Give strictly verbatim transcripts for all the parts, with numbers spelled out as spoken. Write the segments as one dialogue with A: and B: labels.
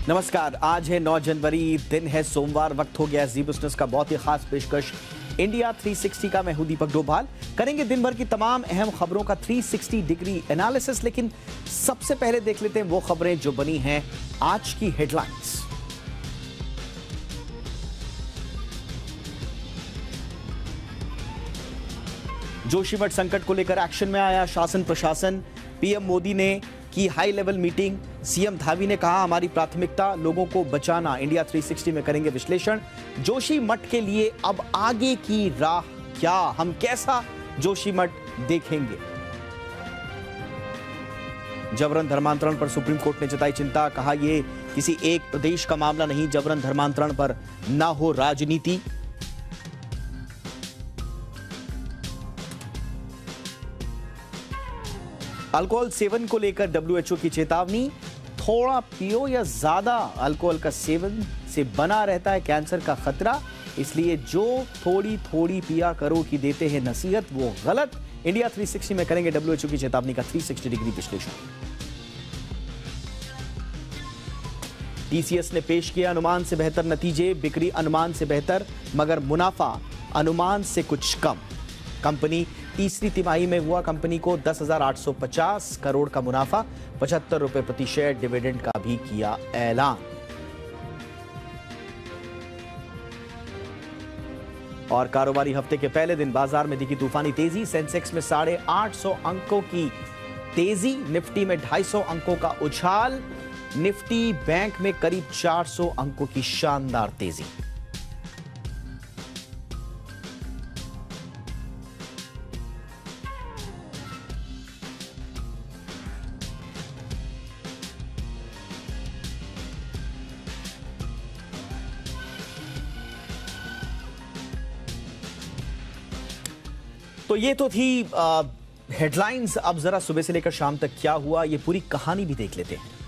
A: नमस्कार, आज है नौ जनवरी, दिन है सोमवार। वक्त हो गया जी बिजनेस का बहुत ही खास पेशकश इंडिया तीन सौ साठ का। मैं हूं दीपक डोभाल। करेंगे दिन भर की तमाम अहम खबरों का तीन सौ साठ डिग्री एनालिसिस, लेकिन सबसे पहले देख लेते हैं वो खबरें जो बनी हैं आज की हेडलाइंस। जोशीमठ संकट को लेकर एक्शन में आया शासन प्रशासन। पीएम मोदी ने की हाई लेवल मीटिंग। सीएम धावी ने कहा हमारी प्राथमिकता लोगों को बचाना। इंडिया तीन सौ साठ में करेंगे विश्लेषण। जोशीमठ के लिए अब आगे की राह क्या, हम कैसा जोशीमठ देखेंगे। जबरन धर्मांतरण पर सुप्रीम कोर्ट ने जताई चिंता। कहा यह किसी एक प्रदेश का मामला नहीं, जबरन धर्मांतरण पर ना हो राजनीति। अल्कोहल सेवन को लेकर डब्ल्यूएचओ की चेतावनी। थोड़ा पियो या ज्यादा अल्कोहल का सेवन से बना रहता है कैंसर का खतरा, इसलिए जो थोड़ी थोड़ी पिया करो की देते हैं नसीहत, वो गलत। इंडिया तीन सौ साठ में करेंगे डब्ल्यूएचओ की चेतावनी का तीन सौ साठ डिग्री विश्लेषण। टीसीएस ने पेश किया अनुमान से बेहतर नतीजे। बिक्री अनुमान से बेहतर मगर मुनाफा अनुमान से कुछ कम। कंपनी तीसरी तिमाही में हुआ कंपनी को दस हजार आठ सौ पचास करोड़ का मुनाफा, पचहत्तर रुपए प्रति शेयर डिविडेंड का भी किया ऐलान। और कारोबारी हफ्ते के पहले दिन बाजार में दिखी तूफानी तेजी। सेंसेक्स में साढ़े आठ सौ अंकों की तेजी, निफ्टी में ढाई सौ अंकों का उछाल। निफ्टी बैंक में करीब चार सौ अंकों की शानदार तेजी। तो ये तो थी हेडलाइंस। अब जरा सुबह से लेकर शाम तक क्या हुआ, ये पूरी कहानी भी देख लेते हैं।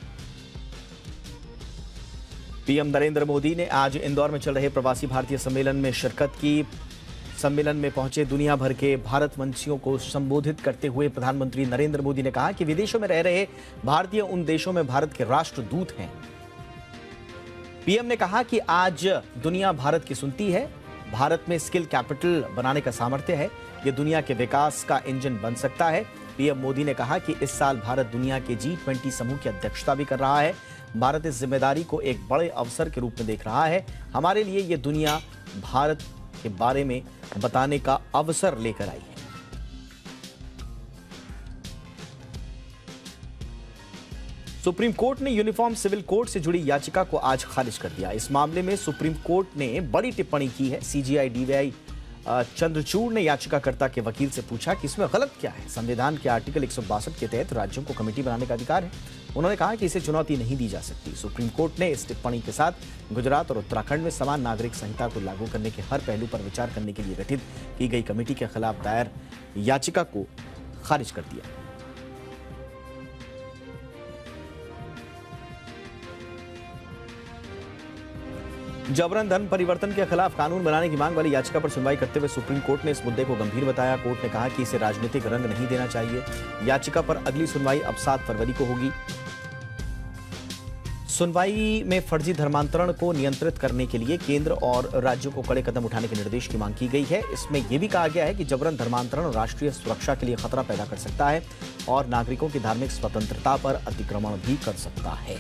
A: पीएम नरेंद्र मोदी ने आज इंदौर में चल रहे प्रवासी भारतीय सम्मेलन में शिरकत की। सम्मेलन में पहुंचे दुनिया भर के भारत वंशियों को संबोधित करते हुए प्रधानमंत्री नरेंद्र मोदी ने कहा कि विदेशों में रह रहे भारतीय उन देशों में भारत के राष्ट्रदूत हैं। पीएम ने कहा कि आज दुनिया भारत की सुनती है। भारत में स्किल कैपिटल बनाने का सामर्थ्य है, यह दुनिया के विकास का इंजन बन सकता है। पीएम मोदी ने कहा कि इस साल भारत दुनिया के जी ट्वेंटी समूह की अध्यक्षता भी कर रहा है। भारत इस जिम्मेदारी को एक बड़े अवसर के रूप में देख रहा है। हमारे लिए यह दुनिया भारत के बारे में बताने का अवसर लेकर आई है। सुप्रीम कोर्ट ने यूनिफॉर्म सिविल कोड से जुड़ी याचिका को आज खारिज कर दिया। इस मामले में सुप्रीम कोर्ट ने बड़ी टिप्पणी की है। सीजीआई डीवाई चंद्रचूड़ ने याचिकाकर्ता के वकील से पूछा कि इसमें गलत क्या है। संविधान के आर्टिकल एक सौ बासठ के तहत राज्यों को कमेटी बनाने का अधिकार है। उन्होंने कहा कि इसे चुनौती नहीं दी जा सकती। सुप्रीम कोर्ट ने इस टिप्पणी के साथ गुजरात और उत्तराखंड में समान नागरिक संहिता को लागू करने के हर पहलू पर विचार करने के लिए गठित की गई कमेटी के खिलाफ दायर याचिका को खारिज कर दिया। जबरन धर्म परिवर्तन के खिलाफ कानून बनाने की मांग वाली याचिका पर सुनवाई करते हुए सुप्रीम कोर्ट ने इस मुद्दे को गंभीर बताया। कोर्ट ने कहा कि इसे राजनीतिक रंग नहीं देना चाहिए। याचिका पर अगली सुनवाई अब सात फरवरी को होगी। सुनवाई में फर्जी धर्मांतरण को नियंत्रित करने के लिए केंद्र और राज्यों को कड़े कदम उठाने के निर्देश की मांग की गई है। इसमें यह भी कहा गया है कि जबरन धर्मांतरण राष्ट्रीय सुरक्षा के लिए खतरा पैदा कर सकता है और नागरिकों की धार्मिक स्वतंत्रता पर अतिक्रमण भी कर सकता है।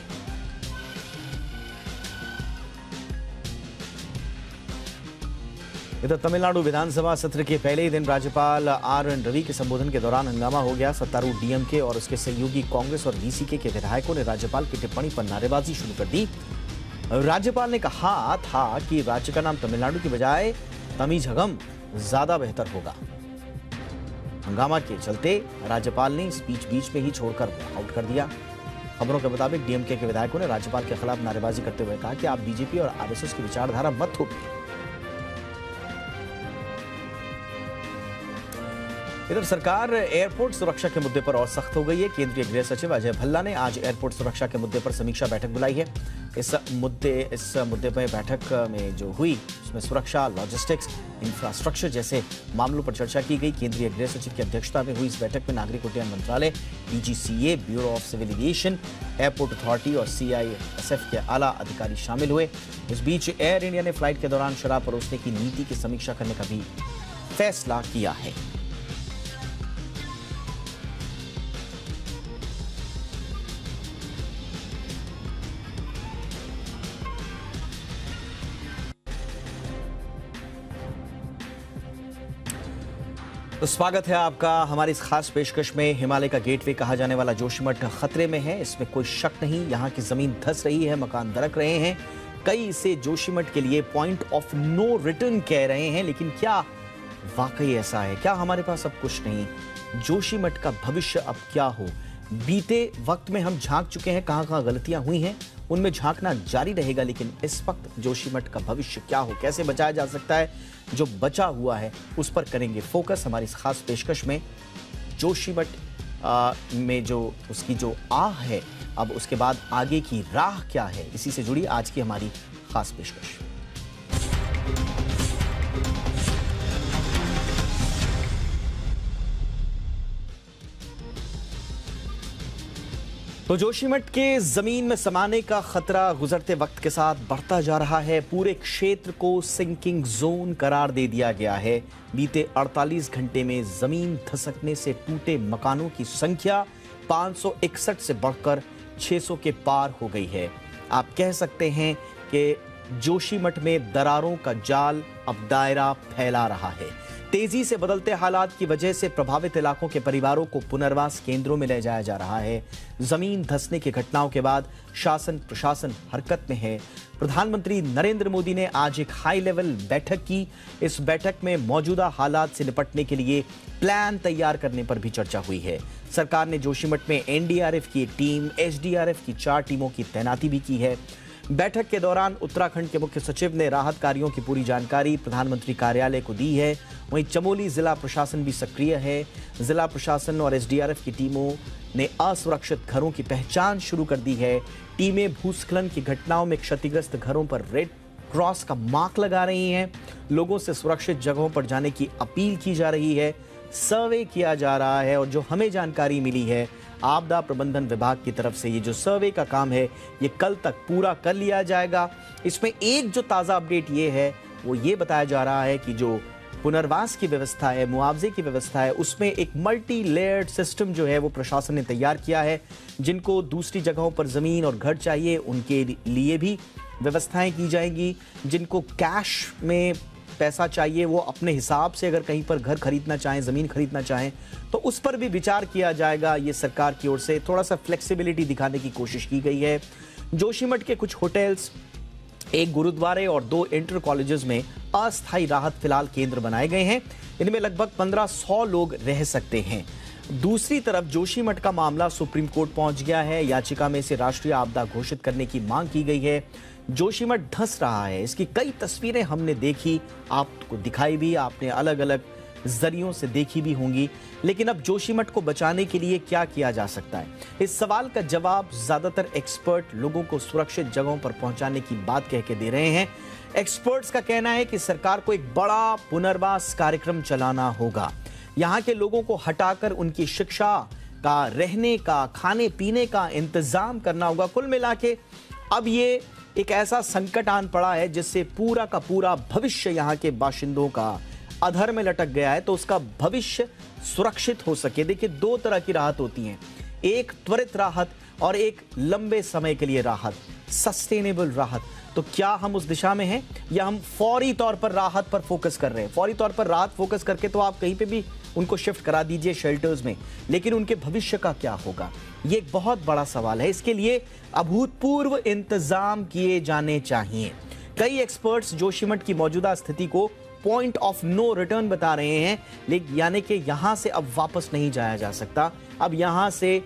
A: इधर तमिलनाडु विधानसभा सत्र के पहले ही दिन राज्यपाल आर एन रवि के संबोधन के दौरान हंगामा हो गया। सत्तारूढ़ डीएमके और उसके सहयोगी कांग्रेस और वीसीके के विधायकों ने राज्यपाल की टिप्पणी पर नारेबाजी शुरू कर दी। राज्यपाल ने कहा था कि राज्य का नाम तमिलनाडु की बजाय तमिझगम ज्यादा बेहतर होगा। हंगामा के चलते राज्यपाल ने स्पीच बीच में ही छोड़कर वॉकआउट कर दिया। खबरों के मुताबिक डीएमके के विधायकों ने राज्यपाल के खिलाफ नारेबाजी करते हुए कहा कि आप बीजेपी और आरएसएस की विचारधारा मत थोपिए। इधर सरकार एयरपोर्ट सुरक्षा के मुद्दे पर और सख्त हो गई है। केंद्रीय गृह सचिव अजय भल्ला ने आज एयरपोर्ट सुरक्षा के मुद्दे पर समीक्षा बैठक बुलाई है। इस मुद्दे इस मुद्दे पर बैठक में जो हुई उसमें सुरक्षा, लॉजिस्टिक्स, इंफ्रास्ट्रक्चर जैसे मामलों पर चर्चा की गई। केंद्रीय गृह सचिव की अध्यक्षता में हुई इस बैठक में नागरिक उड्डयन मंत्रालय, D G C A, bureau of civil aviation, airport authority और सी आई एस एफ के आला अधिकारी शामिल हुए। इस बीच एयर इंडिया ने फ्लाइट के दौरान शराब परोसने की नीति की समीक्षा करने का भी फैसला किया है। तो स्वागत है आपका हमारी इस खास पेशकश में। हिमालय का गेटवे कहा जाने वाला जोशीमठ खतरे में है, इसमें कोई शक नहीं। यहाँ की जमीन धंस रही है, मकान दरक रहे हैं। कई इसे जोशीमठ के लिए पॉइंट ऑफ नो रिटर्न कह रहे हैं, लेकिन क्या वाकई ऐसा है? क्या हमारे पास अब कुछ नहीं? जोशीमठ का भविष्य अब क्या हो? बीते वक्त में हम झांक चुके हैं, कहां कहां गलतियां हुई हैं उनमें झांकना जारी रहेगा, लेकिन इस वक्त जोशीमठ का भविष्य क्या हो, कैसे बचाया जा सकता है, जो बचा हुआ है उस पर करेंगे फोकस हमारी इस खास पेशकश में। जोशीमठ में जो उसकी जो आह है, अब उसके बाद आगे की राह क्या है, इसी से जुड़ी आज की हमारी खास पेशकश। तो जोशीमठ के जमीन में समाने का खतरा गुजरते वक्त के साथ बढ़ता जा रहा है। पूरे क्षेत्र को सिंकिंग जोन करार दे दिया गया है। बीते अड़तालीस घंटे में जमीन धसकने से टूटे मकानों की संख्या पाँच सौ इकसठ से बढ़कर छह सौ के पार हो गई है। आप कह सकते हैं कि जोशीमठ में दरारों का जाल अब दायरा फैला रहा है। तेजी से बदलते हालात की वजह से प्रभावित इलाकों के परिवारों को पुनर्वास केंद्रों में ले जाया जा रहा है। जमीन धंसने की घटनाओं के बाद शासन प्रशासन हरकत में है। प्रधानमंत्री नरेंद्र मोदी ने आज एक हाई लेवल बैठक की। इस बैठक में मौजूदा हालात से निपटने के लिए प्लान तैयार करने पर भी चर्चा हुई है। सरकार ने जोशीमठ में एन डी आर एफ की team, S D R F की चार टीमों की तैनाती भी की है। बैठक के दौरान उत्तराखंड के मुख्य सचिव ने राहत कार्यों की पूरी जानकारी प्रधानमंत्री कार्यालय को दी है। वहीं चमोली जिला प्रशासन भी सक्रिय है। जिला प्रशासन और एस डी आर एफ की टीमों ने असुरक्षित घरों की पहचान शुरू कर दी है। टीमें भूस्खलन की घटनाओं में क्षतिग्रस्त घरों पर रेड क्रॉस का मार्क लगा रही हैं। लोगों से सुरक्षित जगहों पर जाने की अपील की जा रही है। सर्वे किया जा रहा है और जो हमें जानकारी मिली है आपदा प्रबंधन विभाग की तरफ से, ये जो सर्वे का काम है ये कल तक पूरा कर लिया जाएगा। इसमें एक जो ताज़ा अपडेट ये है वो ये बताया जा रहा है कि जो पुनर्वास की व्यवस्था है, मुआवजे की व्यवस्था है, उसमें एक मल्टी लेयर्ड सिस्टम जो है वो प्रशासन ने तैयार किया है। जिनको दूसरी जगहों पर ज़मीन और घर चाहिए उनके लिए भी व्यवस्थाएं की जाएंगी। जिनको कैश में पैसा चाहिए वो अपने हिसाब से अगर कहीं पर घर खरीदना चाहें, ज़मीन खरीदना चाहें तो उस पर भी विचार किया जाएगा। ये सरकार की ओर से थोड़ा सा फ्लेक्सिबिलिटी दिखाने की कोशिश की गई है। जोशीमठ के कुछ होटल्स, एक गुरुद्वारे और दो इंटर कॉलेजेस में अस्थायी राहत फिलहाल केंद्र बनाए गए हैं। इनमें लगभग पंद्रह सौ लोग रह सकते हैं। दूसरी तरफ जोशीमठ का मामला सुप्रीम कोर्ट पहुंच गया है। याचिका में इसे राष्ट्रीय आपदा घोषित करने की मांग की गई है। जोशीमठ धंस रहा है, इसकी कई तस्वीरें हमने देखी, आपको दिखाई भी, आपने अलग अलग जरियों से देखी भी होंगी। लेकिन अब जोशीमठ को बचाने के लिए क्या किया जा सकता है, इस सवाल का जवाब ज्यादातर एक्सपर्ट लोगों को सुरक्षित जगहों पर पहुंचाने की बात कह के दे रहे हैं। एक्सपर्ट्स का कहना है कि सरकार को एक बड़ा पुनर्वास कार्यक्रम चलाना होगा। यहाँ के लोगों को हटाकर उनकी शिक्षा का, रहने का, खाने पीने का इंतजाम करना होगा। कुल मिला के अब ये एक ऐसा संकट आन पड़ा है जिससे पूरा का पूरा भविष्य यहाँ के बाशिंदों का अधर में लटक गया है। तो उसका भविष्य सुरक्षित हो सके, देखिए दो तरह की राहत होती हैं, एक त्वरित राहत और एक लंबे समय के लिए राहत, सस्टेनेबल राहत। तो क्या हम उस दिशा में हैं या हम फौरी तौर पर राहत पर फोकस कर रहे हैं? फौरी तौर पर राहत फोकस करके तो आप कहीं पे भी उनको शिफ्ट करा दीजिए शेल्टर्स में, लेकिन उनके भविष्य का क्या होगा, ये एक बहुत बड़ा सवाल है। इसके लिए अभूतपूर्व इंतजाम किए जाने चाहिए। कई एक्सपर्ट्स जोशीमठ की मौजूदा स्थिति को पॉइंट ऑफ नो रिटर्न बता रहे हैं, लेकिन यानी कि यहां से अब वापस नहीं जाया जा सकता। अब यहां से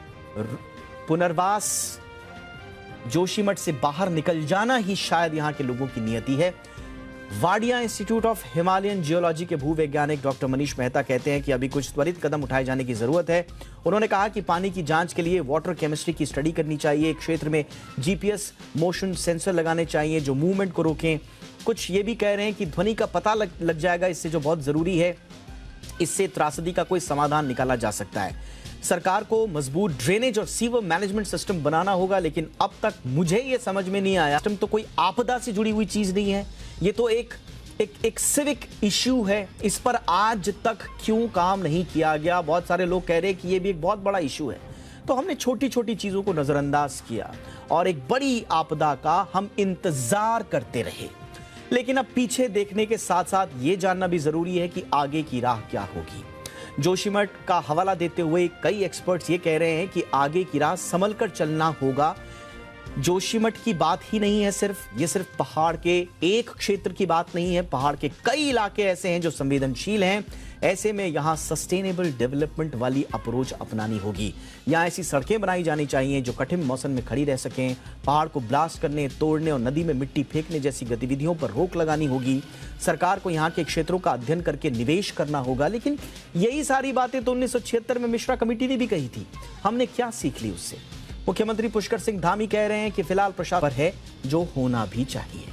A: पुनर्वास, जोशीमठ से बाहर निकल जाना ही शायद यहां के लोगों की नियति है। Wadia institute of Himalayan geology के भूवैज्ञानिक डॉक्टर मनीष मेहता कहते हैं कि अभी कुछ त्वरित कदम उठाए जाने की जरूरत है। उन्होंने कहा कि पानी की जांच के लिए वाटर केमिस्ट्री की स्टडी करनी चाहिए। क्षेत्र में जीपीएस मोशन सेंसर लगाने चाहिए जो मूवमेंट को रोकें। कुछ ये भी कह रहे हैं कि ध्वनि का पता लग, लग जाएगा, इससे जो बहुत जरूरी है, इससे त्रासदी का कोई समाधान निकाला जा सकता है। सरकार को मजबूत ड्रेनेज और सीवर मैनेजमेंट सिस्टम बनाना होगा, लेकिन अब तक मुझे यह समझ में नहीं आया, सिस्टम तो कोई आपदा से जुड़ी हुई चीज नहीं है, ये तो एक एक एक सिविक इश्यू है। इस पर आज तक क्यों काम नहीं किया गया? बहुत सारे लोग कह रहे हैं कि ये भी एक बहुत बड़ा इश्यू है। तो हमने छोटी छोटी चीजों को नजरअंदाज किया और एक बड़ी आपदा का हम इंतजार करते रहे। लेकिन अब पीछे देखने के साथ साथ ये जानना भी जरूरी है कि आगे की राह क्या होगी। जोशीमठ का हवाला देते हुए कई एक्सपर्ट्स ये कह रहे हैं कि आगे की राह संभल कर चलना होगा। जोशीमठ की बात ही नहीं है सिर्फ, ये सिर्फ पहाड़ के एक क्षेत्र की बात नहीं है। पहाड़ के कई इलाके ऐसे हैं जो संवेदनशील हैं। ऐसे में यहां सस्टेनेबल डेवलपमेंट वाली अप्रोच अपनानी होगी। यहां ऐसी सड़कें बनाई जानी चाहिए जो कठिन मौसम में खड़ी रह सकें। पहाड़ को ब्लास्ट करने, तोड़ने और नदी में मिट्टी फेंकने जैसी गतिविधियों पर रोक लगानी होगी। सरकार को यहाँ के क्षेत्रों का अध्ययन करके निवेश करना होगा। लेकिन यही सारी बातें तो उन्नीस सौ छिहत्तर में मिश्रा कमेटी ने भी कही थी। हमने क्या सीख ली उससे? मुख्यमंत्री पुष्कर सिंह धामी कह रहे हैं कि फिलहाल प्रशासन पर है जो होना भी चाहिए।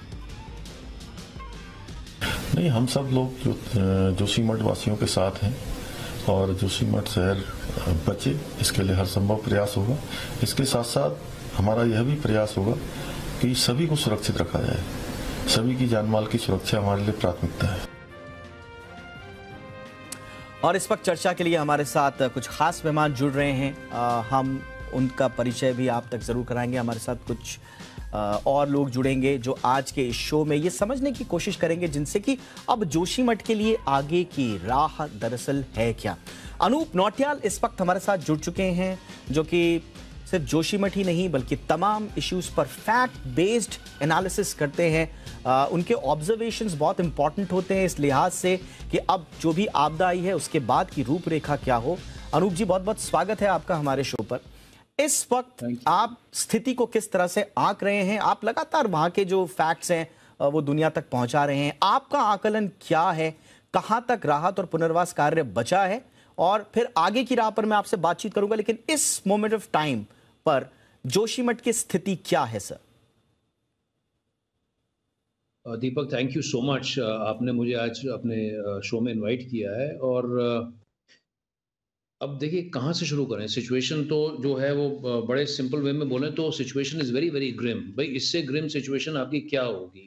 B: नहीं, हम सब लोग जो जोशीमठ वासियों के साथ हैं और जोशीमठ शहर बचे, इसके लिए हर संभव प्रयास होगा। इसके साथ साथ हमारा यह भी प्रयास होगा कि सभी को सुरक्षित रखा जाए। सभी की जानमाल की सुरक्षा हमारे लिए प्राथमिकता है।
A: और इस वक्त चर्चा के लिए हमारे साथ कुछ खास मेहमान जुड़ रहे हैं। आ, हम उनका परिचय भी आप तक जरूर कराएंगे। हमारे साथ कुछ और लोग जुड़ेंगे जो आज के इस शो में ये समझने की कोशिश करेंगे जिनसे कि अब जोशीमठ के लिए आगे की राह दरअसल है क्या। अनूप नौटियाल इस वक्त हमारे साथ जुड़ चुके हैं, जो कि सिर्फ जोशीमठ ही नहीं बल्कि तमाम इश्यूज पर फैक्ट बेस्ड एनालिसिस करते हैं। आ, उनके ऑब्जर्वेशंस बहुत इंपॉर्टेंट होते हैं इस लिहाज से कि अब जो भी आपदा आई है उसके बाद की रूपरेखा क्या हो। अनूप जी, बहुत बहुत स्वागत है आपका हमारे शो पर। इस वक्त आप स्थिति को किस तरह से आंक रहे हैं? आप लगातार वहां के जो फैक्ट्स हैं वो दुनिया तक पहुंचा रहे हैं। आपका आकलन क्या है? कहां तक राहत और पुनर्वास कार्य बचा है? और फिर आगे की राह पर मैं आपसे बातचीत करूंगा, लेकिन इस मोमेंट ऑफ टाइम पर जोशीमठ की स्थिति क्या है sir?
C: Deepak, thank you so much. आपने मुझे आज अपने शो में इनवाइट किया है। और अब देखिए कहाँ से शुरू करें। सिचुएशन तो जो है वो बड़े सिंपल वे में बोलें तो situation is very very grim. भाई, इससे ग्रिम सिचुएशन आपकी क्या होगी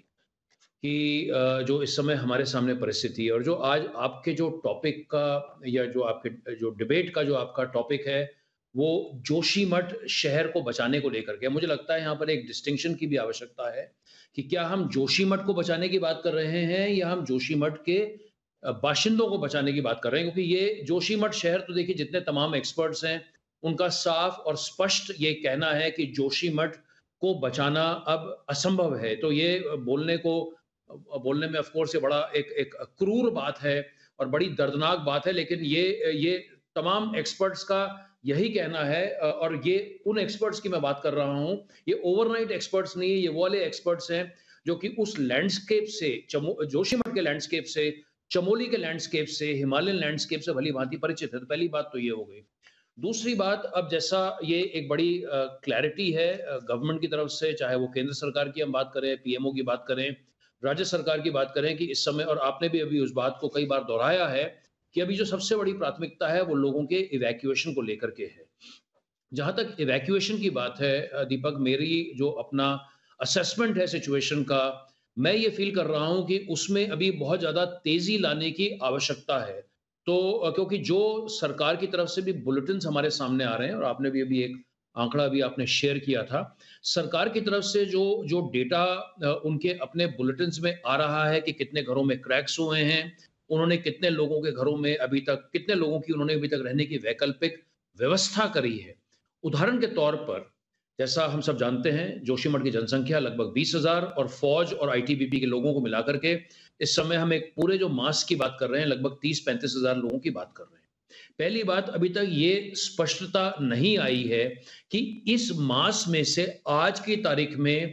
C: कि जो इस समय हमारे सामने परिस्थिति है और जो आज आपके जो टॉपिक का या जो आपके जो डिबेट का जो आपका टॉपिक है वो जोशीमठ शहर को बचाने को लेकर के। मुझे लगता है यहाँ पर एक डिस्टिंक्शन की भी आवश्यकता है कि क्या हम जोशीमठ को बचाने की बात कर रहे हैं या हम जोशीमठ के बाशिंदों को बचाने की बात कर रहे हैं। क्योंकि ये जोशीमठ शहर तो देखिए जितने तमाम एक्सपर्ट्स हैं उनका साफ और स्पष्ट ये कहना है कि जोशीमठ को बचाना अब असंभव है। तो ये बोलने को बोलने में ऑफ कोर्स ये बड़ा एक एक क्रूर बात है और बड़ी दर्दनाक बात है, लेकिन ये ये तमाम एक्सपर्ट्स का यही कहना है। और ये उन एक्सपर्ट्स की मैं बात कर रहा हूँ, ये ओवरनाइट एक्सपर्ट्स नहीं है, ये वो वाले एक्सपर्ट्स हैं जो कि उस लैंडस्केप से, जोशीमठ के लैंडस्केप से, चमोली के लैंडस्केप से, हिमालयन लैंडस्केप से भली भांति परिचित है। तो पहली बात तो ये हो गई। दूसरी बात, अब जैसा ये एक बड़ी क्लैरिटी है गवर्नमेंट की तरफ से, चाहे वो केंद्र सरकार की हम बात करें, पीएमओ की बात करें, राज्य सरकार की बात करें, कि इस समय, और आपने भी अभी उस बात को कई बार दोहराया है कि अभी जो सबसे बड़ी प्राथमिकता है वो लोगों के इवैक्यूएशन को लेकर के है। जहां तक इवैक्यूएशन की बात है दीपक, मेरी जो अपना असेसमेंट है सिचुएशन का, मैं ये फील कर रहा हूं कि उसमें अभी बहुत ज्यादा तेजी लाने की आवश्यकता है। तो क्योंकि जो सरकार की तरफ से भी बुलेटिन्स हमारे सामने आ रहे हैं, और आपने भी अभी एक आंकड़ा भी आपने शेयर किया था, सरकार की तरफ से जो जो डेटा उनके अपने बुलेटिन्स में आ रहा है कि कितने घरों में क्रैक्स हुए हैं, उन्होंने कितने लोगों के घरों में अभी तक, कितने लोगों की उन्होंने अभी तक रहने की वैकल्पिक व्यवस्था करी है। उदाहरण के तौर पर, जैसा हम सब जानते हैं, जोशीमठ की जनसंख्या लगभग बीस हजार और फौज और आईटीबीपी के लोगों को मिलाकर के इस समय हम एक पूरे जो मास की बात कर रहे हैं, लगभग तीस पैंतीस हजार लोगों की बात कर रहे हैं। पहली बात, अभी तक ये स्पष्टता नहीं आई है कि इस मास में से आज की तारीख में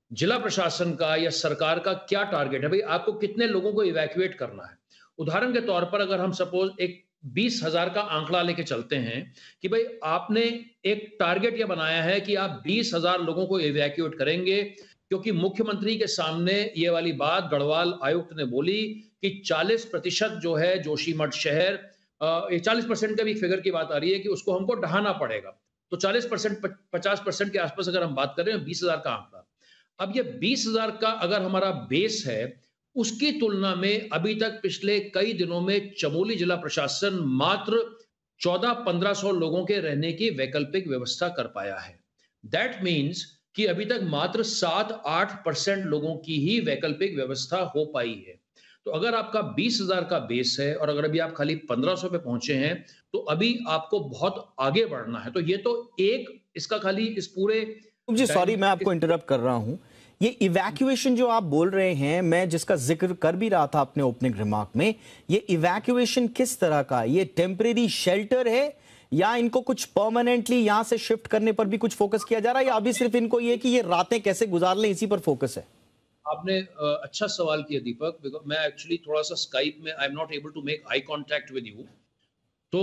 C: जिला प्रशासन का या सरकार का क्या टारगेट है? भाई आपको कितने लोगों को इवैक्यूएट करना है? उदाहरण के तौर पर अगर हम सपोज एक बीस हज़ार का आंकड़ा लेके चलते हैं कि भाई आपने एक टारगेट ये बनाया है कि आप बीस हज़ार लोगों को इवैक्यूएट करेंगे, क्योंकि मुख्यमंत्री के सामने ये वाली बात गढ़वाल आयुक्त ने बोली कि चालीस प्रतिशत जो है जोशीमठ शहर, चालीस परसेंट का भी फिगर की बात आ रही है कि उसको हमको ढहाना पड़ेगा। तो चालीस परसेंट पचास परसेंट के आसपास अगर हम बात कर रहे हैं बीस हज़ार का आंकड़ा, अब ये बीस हज़ार का अगर हमारा बेस है, उसकी तुलना में अभी तक पिछले कई दिनों में चमोली जिला प्रशासन मात्र चौदह पंद्रह सौ लोगों के रहने की वैकल्पिक व्यवस्था कर पाया है। दैट मीन्स कि अभी तक मात्र सात आठ परसेंट लोगों की ही वैकल्पिक व्यवस्था हो पाई है। तो अगर आपका बीस हज़ार का बेस है और अगर अभी आप खाली पंद्रह सौ पे पहुंचे हैं, तो अभी आपको बहुत आगे बढ़ना है। तो ये तो एक इसका खाली इस पूरे
A: जी सॉरी मैं आपको इंटरप्ट कर रहा हूं। ये इवैक्यूएशन जो आप बोल रहे हैं, मैं जिसका जिक्र कर भी रहा था अपने ओपनिंग रिमार्क में, ये इवैक्यूएशन किस तरह का? ये टेम्परेरी शेल्टर है या इनको कुछ परमानेंटली यहां से शिफ्ट करने पर भी कुछ फोकस किया जा रहा है, या अभी सिर्फ इनको ये कि ये रातें कैसे गुजार लें इसी पर फोकस है?
C: आपने अच्छा सवाल किया दीपक, बिकॉज मैं एक्चुअली थोड़ा सा स्काइप में I am not able to make I contact with you. तो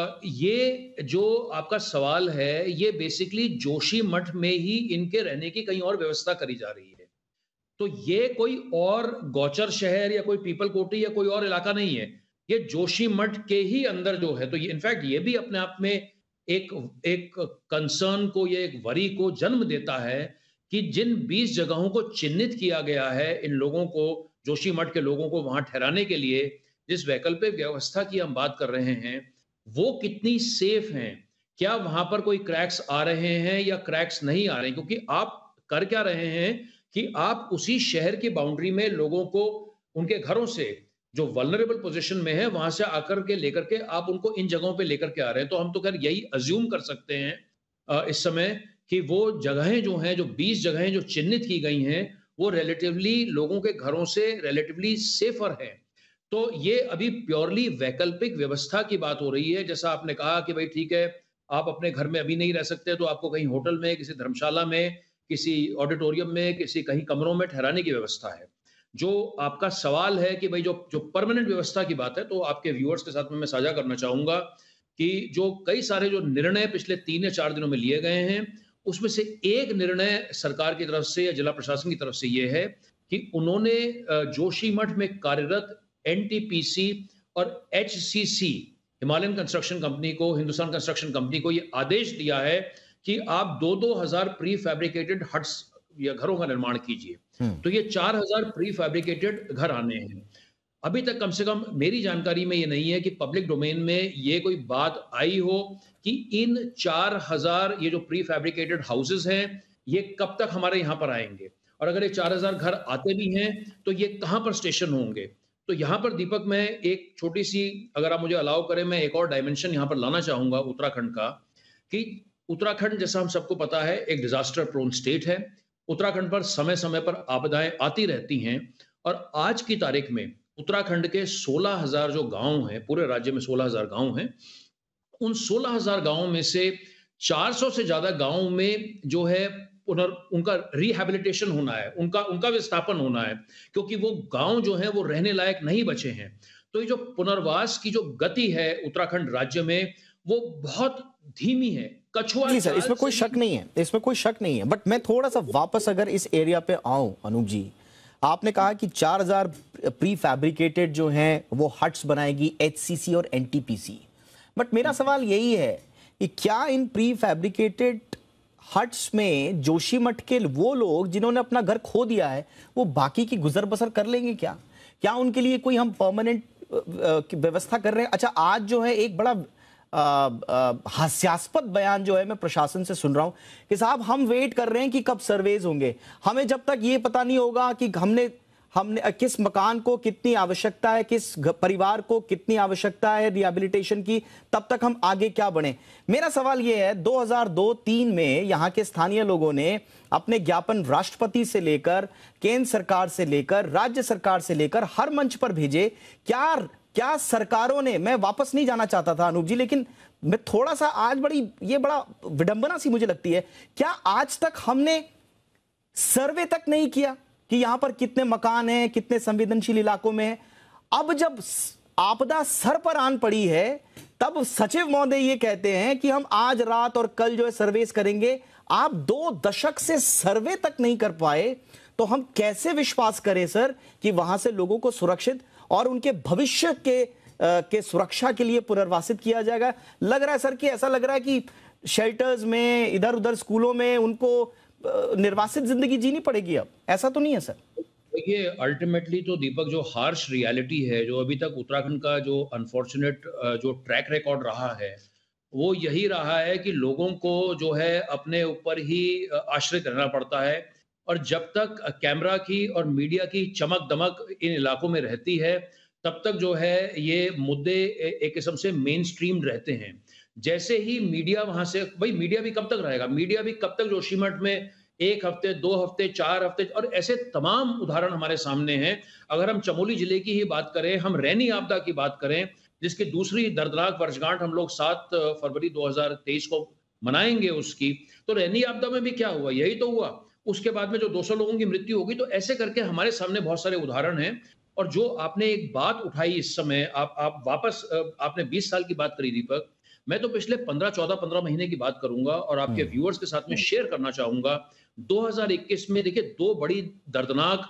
C: ये जो आपका सवाल है, ये बेसिकली जोशीमठ में ही इनके रहने की कहीं और व्यवस्था करी जा रही है। तो ये कोई और गौचर शहर या कोई पीपल कोटी या कोई और इलाका नहीं है, ये जोशीमठ के ही अंदर जो है। तो ये इनफैक्ट ये भी अपने आप में एक एक कंसर्न को, ये एक वरी को जन्म देता है कि जिन बीस जगहों को चिन्हित किया गया है इन लोगों को, जोशीमठ के लोगों को वहां ठहराने के लिए, जिस वैकल्पिक व्यवस्था की हम बात कर रहे हैं, वो कितनी सेफ हैं? क्या वहां पर कोई क्रैक्स आ रहे हैं या क्रैक्स नहीं आ रहे हैं? क्योंकि आप कर क्या रहे हैं कि आप उसी शहर की बाउंड्री में लोगों को उनके घरों से जो वल्नरेबल पोजीशन में है वहां से आकर के लेकर के आप उनको इन जगहों पे लेकर के आ रहे हैं। तो हम तो खैर यही अज्यूम कर सकते हैं इस समय कि वो जगहें जो हैं, जो बीस जगहें जो चिन्हित की गई हैं, वो रिलेटिवली लोगों के घरों से रिलेटिवली सेफर है। तो ये अभी प्योरली वैकल्पिक व्यवस्था की बात हो रही है। जैसा आपने कहा कि भाई ठीक है, आप अपने घर में अभी नहीं रह सकते, तो आपको कहीं होटल में, किसी धर्मशाला में, किसी ऑडिटोरियम में, किसी कहीं कमरों में ठहराने की व्यवस्था है। जो आपका सवाल है कि भाई जो जो परमानेंट व्यवस्था की बात है, तो आपके व्यूअर्स के साथ में मैं साझा करना चाहूंगा कि जो कई सारे जो निर्णय पिछले तीन या चार दिनों में लिए गए हैं, उसमें से एक निर्णय सरकार की तरफ से या जिला प्रशासन की तरफ से ये है कि उन्होंने जोशीमठ में कार्यरत एनटीपीसी और एचसीसी, हिमालयन कंस्ट्रक्शन कंपनी को, हिंदुस्तान कंस्ट्रक्शन कंपनी को ये आदेश दिया है कि आप दो दो हजार प्री फैब्रिकेटेड हट्स या घरों का निर्माण कीजिए। तो ये चार हजार प्री फैब्रिकेटेड घर आने हैं। अभी तक कम से कम मेरी जानकारी में ये नहीं है कि पब्लिक डोमेन में ये कोई बात आई हो कि इन चार हजार ये जो प्री फैब्रिकेटेड हाउसेस हैं, ये कब तक हमारे यहाँ पर आएंगे, और अगर ये चार हजार घर आते भी हैं तो ये कहाँ पर स्टेशन होंगे। तो यहाँ पर दीपक मैं एक छोटी सी, अगर आप मुझे अलाउ करें, मैं एक और डायमेंशन यहाँ पर लाना चाहूंगा उत्तराखंड का, कि उत्तराखंड जैसा हम सबको पता है एक डिजास्टर प्रोन स्टेट है। उत्तराखंड पर समय समय पर आपदाएं आती रहती हैं, और आज की तारीख में उत्तराखंड के सोलह हज़ार जो गांव हैं, पूरे राज्य में सोलह हज़ार गांव हैं, उन सोलह हज़ार गांवों में से चार सौ से ज्यादा गांवों में जो है पुनर् उनका रिहैबिलिटेशन होना है, उनका उनका विस्थापन होना है, क्योंकि वो गांव जो है वो रहने लायक नहीं बचे हैं। तो ये जो पुनर्वास की जो गति है उत्तराखंड राज्य में, वो बहुत धीमी है। कछुआ
A: जी सर, इसमें कोई शक नहीं है, इसमें कोई शक नहीं है। बट मैं थोड़ा सा वापस अगर इस एरिया पे आऊं, अनूप जी, आपने कहा कि चार हजार प्री फैब्रिकेटेड जो हैं वो हट्स बनाएगी एचसीसी और एनटीपीसी। बट मेरा सवाल यही है कि क्या इन प्री फैब्रिकेटेड हट्स में जोशीमठ के वो लोग जिन्होंने अपना घर खो दिया है, वो बाकी की गुजर बसर कर लेंगे क्या? क्या उनके लिए कोई हम परमानेंट व्यवस्था कर रहे हैं? अच्छा, आज जो है एक बड़ा हास्यास्पद बयान जो है मैं प्रशासन से सुन रहा हूं कि साहब हम वेट कर रहे हैं कि कब सर्वेज होंगे, हमें जब तक ये पता नहीं होगा कि हमने हमने किस मकान को कितनी आवश्यकता है, किस परिवार को कितनी आवश्यकता है रिहैबिलिटेशन की, तब तक हम आगे क्या बढ़े। मेरा सवाल यह है, दो हज़ार दो तीन में यहां के स्थानीय लोगों ने अपने ज्ञापन राष्ट्रपति से लेकर, केंद्र सरकार से लेकर, राज्य सरकार से लेकर हर मंच पर भेजे। क्या क्या सरकारों ने, मैं वापस नहीं जाना चाहता था अनूप जी, लेकिन मैं थोड़ा सा आज बड़ी ये बड़ा विडंबना सी मुझे लगती है, क्या आज तक हमने सर्वे तक नहीं किया कि यहां पर कितने मकान हैं, कितने संवेदनशील इलाकों में हैं। अब जब आपदा सर पर आन पड़ी है, तब सचिव महोदय ये कहते हैं कि हम आज रात और कल जो है सर्वेस करेंगे। आप दो दशक से सर्वे तक नहीं कर पाए, तो हम कैसे विश्वास करें सर कि वहां से लोगों को सुरक्षित और उनके भविष्य के आ, के सुरक्षा के लिए पुनर्वासित किया जाएगा? लग रहा है सर कि ऐसा लग रहा है कि शेल्टर्स में, इधर उधर स्कूलों में उनको निर्वासित जिंदगी जीनी पड़ेगी। अब ऐसा तो नहीं है सर?
C: देखिए, अल्टीमेटली तो दीपक, जो हार्श रियलिटी है, जो अभी तक उत्तराखंड का जो अनफॉर्चुनेट जो ट्रैक रिकॉर्ड रहा है, वो यही रहा है कि लोगों को जो है अपने ऊपर ही आश्रित रहना पड़ता है। और जब तक कैमरा की और मीडिया की चमक दमक इन इलाकों में रहती है, तब तक जो है ये मुद्दे एक किस्म से मेन स्ट्रीम रहते हैं। जैसे ही मीडिया वहां से, भाई मीडिया भी कब तक रहेगा? मीडिया भी कब तक जोशीमठ में एक हफ्ते, दो हफ्ते, चार हफ्ते, और ऐसे तमाम उदाहरण हमारे सामने हैं। अगर हम चमोली जिले की ही बात करें, हम रैनी आपदा की बात करें, जिसकी दूसरी दर्दनाक वर्षगांठ हम लोग सात फरवरी दो हज़ार तेईस को मनाएंगे उसकी, तो रैनी आपदा में भी क्या हुआ? यही तो हुआ। उसके बाद में जो दो सौ लोगों की मृत्यु होगी। तो ऐसे करके हमारे सामने बहुत सारे उदाहरण हैं। और जो आपने एक बात उठाई इस समय, आप आप वापस आपने बीस साल की बात करी दीपक, मैं तो पिछले पंद्रह चौदह पंद्रह महीने की बात करूंगा और आपके व्यूअर्स के साथ में शेयर करना चाहूंगा। दो हज़ार इक्कीस में देखिए, दो बड़ी दर्दनाक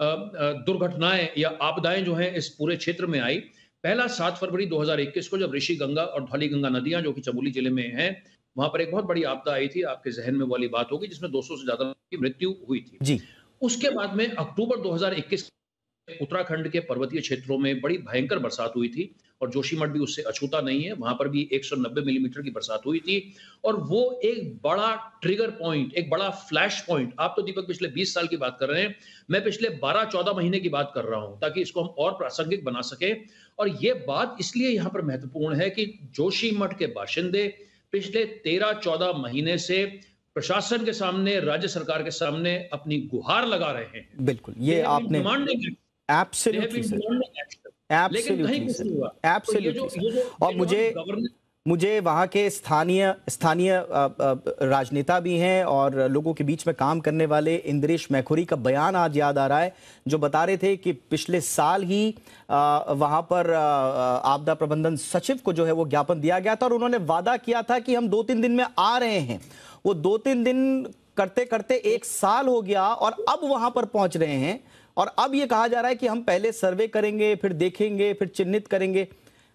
C: दुर्घटनाएं या आपदाएं जो हैं इस पूरे क्षेत्र में आई। पहला सात फरवरी दो हज़ार इक्कीस को, जब ऋषि गंगा और धौली गंगा नदियां जो कि चमोली जिले में हैं, वहां पर एक बहुत बड़ी आपदा आई थी। आपके जहन में वाली बात होगी, जिसमें दो सौ से ज्यादा की मृत्यु हुई थी
A: जी।
C: उसके बाद में अक्टूबर दो हज़ार इक्कीस उत्तराखंड के पर्वतीय क्षेत्रों में बड़ी भयंकर बरसात हुई थी और जोशीमठ भी उससे अछूता नहीं है। वहां पर भी एक सौ नब्बे मिलीमीटर की बरसात हुई थी और वो एक बड़ा ट्रिगर पॉइंट, एक बड़ा फ्लैश पॉइंट। आप तो दीपक पिछले बीस साल की बात कर रहे हैं, मैं पिछले बारह चौदह महीने की बात कर रहा हूं, ताकि इसको हम और प्रासंगिक बना सके। और ये बात इसलिए यहां पर महत्वपूर्ण है कि जोशीमठ के बाशिंदे पिछले तेरह चौदह महीने से प्रशासन के सामने, राज्य सरकार के सामने अपनी गुहार लगा रहे हैं।
A: बिल्कुल, ये आपने absolutely sir, absolutely sir, absolutely sir. और मुझे मुझे वहाँ के स्थानीय स्थानीय राजनेता भी हैं और लोगों के बीच में काम करने वाले इंद्रेश मैखुरी का बयान आज याद आ रहा है, जो बता रहे थे कि पिछले साल ही वहाँ पर आपदा प्रबंधन सचिव को जो है वो ज्ञापन दिया गया था और उन्होंने वादा किया था कि हम दो तीन दिन में आ रहे हैं। वो दो तीन दिन करते करते एक साल हो गया और अब वहां पर पहुंच रहे हैं और अब ये कहा जा रहा है कि हम पहले सर्वे करेंगे, फिर देखेंगे, फिर चिन्हित करेंगे।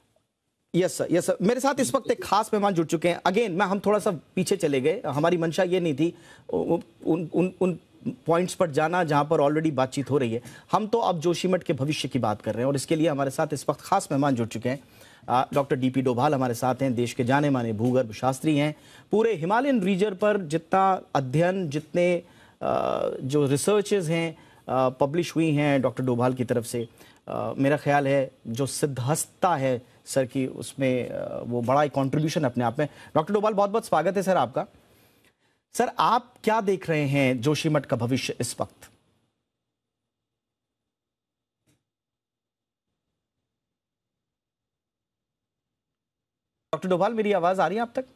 A: Yes sir, yes sir. मेरे साथ इस वक्त एक खास मेहमान जुड़ चुके हैं। अगेन मैं हम थोड़ा सा पीछे चले गए, हमारी मंशा ये नहीं थी उन उन उन पॉइंट्स पर जाना जहां पर ऑलरेडी बातचीत हो रही है। हम तो अब जोशीमठ के भविष्य की बात कर रहे हैं और इसके लिए हमारे साथ इस वक्त खास मेहमान जुड़ चुके हैं। डॉक्टर डीपी डोभाल हमारे साथ हैं, देश के जाने माने भूगर्भ शास्त्री हैं। पूरे हिमालयन रीजन पर जितना अध्ययन, जितने जो रिसर्चेज हैं पब्लिश हुई हैं डॉक्टर डोभाल की तरफ से, मेरा ख्याल है जो सिद्धहस्ता है सर की, उसमें वो बड़ा एक कॉन्ट्रीब्यूशन अपने आप में। डॉक्टर डोभाल, बहुत बहुत स्वागत है सर आपका। सर, आप क्या देख रहे हैं जोशीमठ का भविष्य इस वक्त? डॉक्टर डोभाल, मेरी आवाज आ रही है आप तक?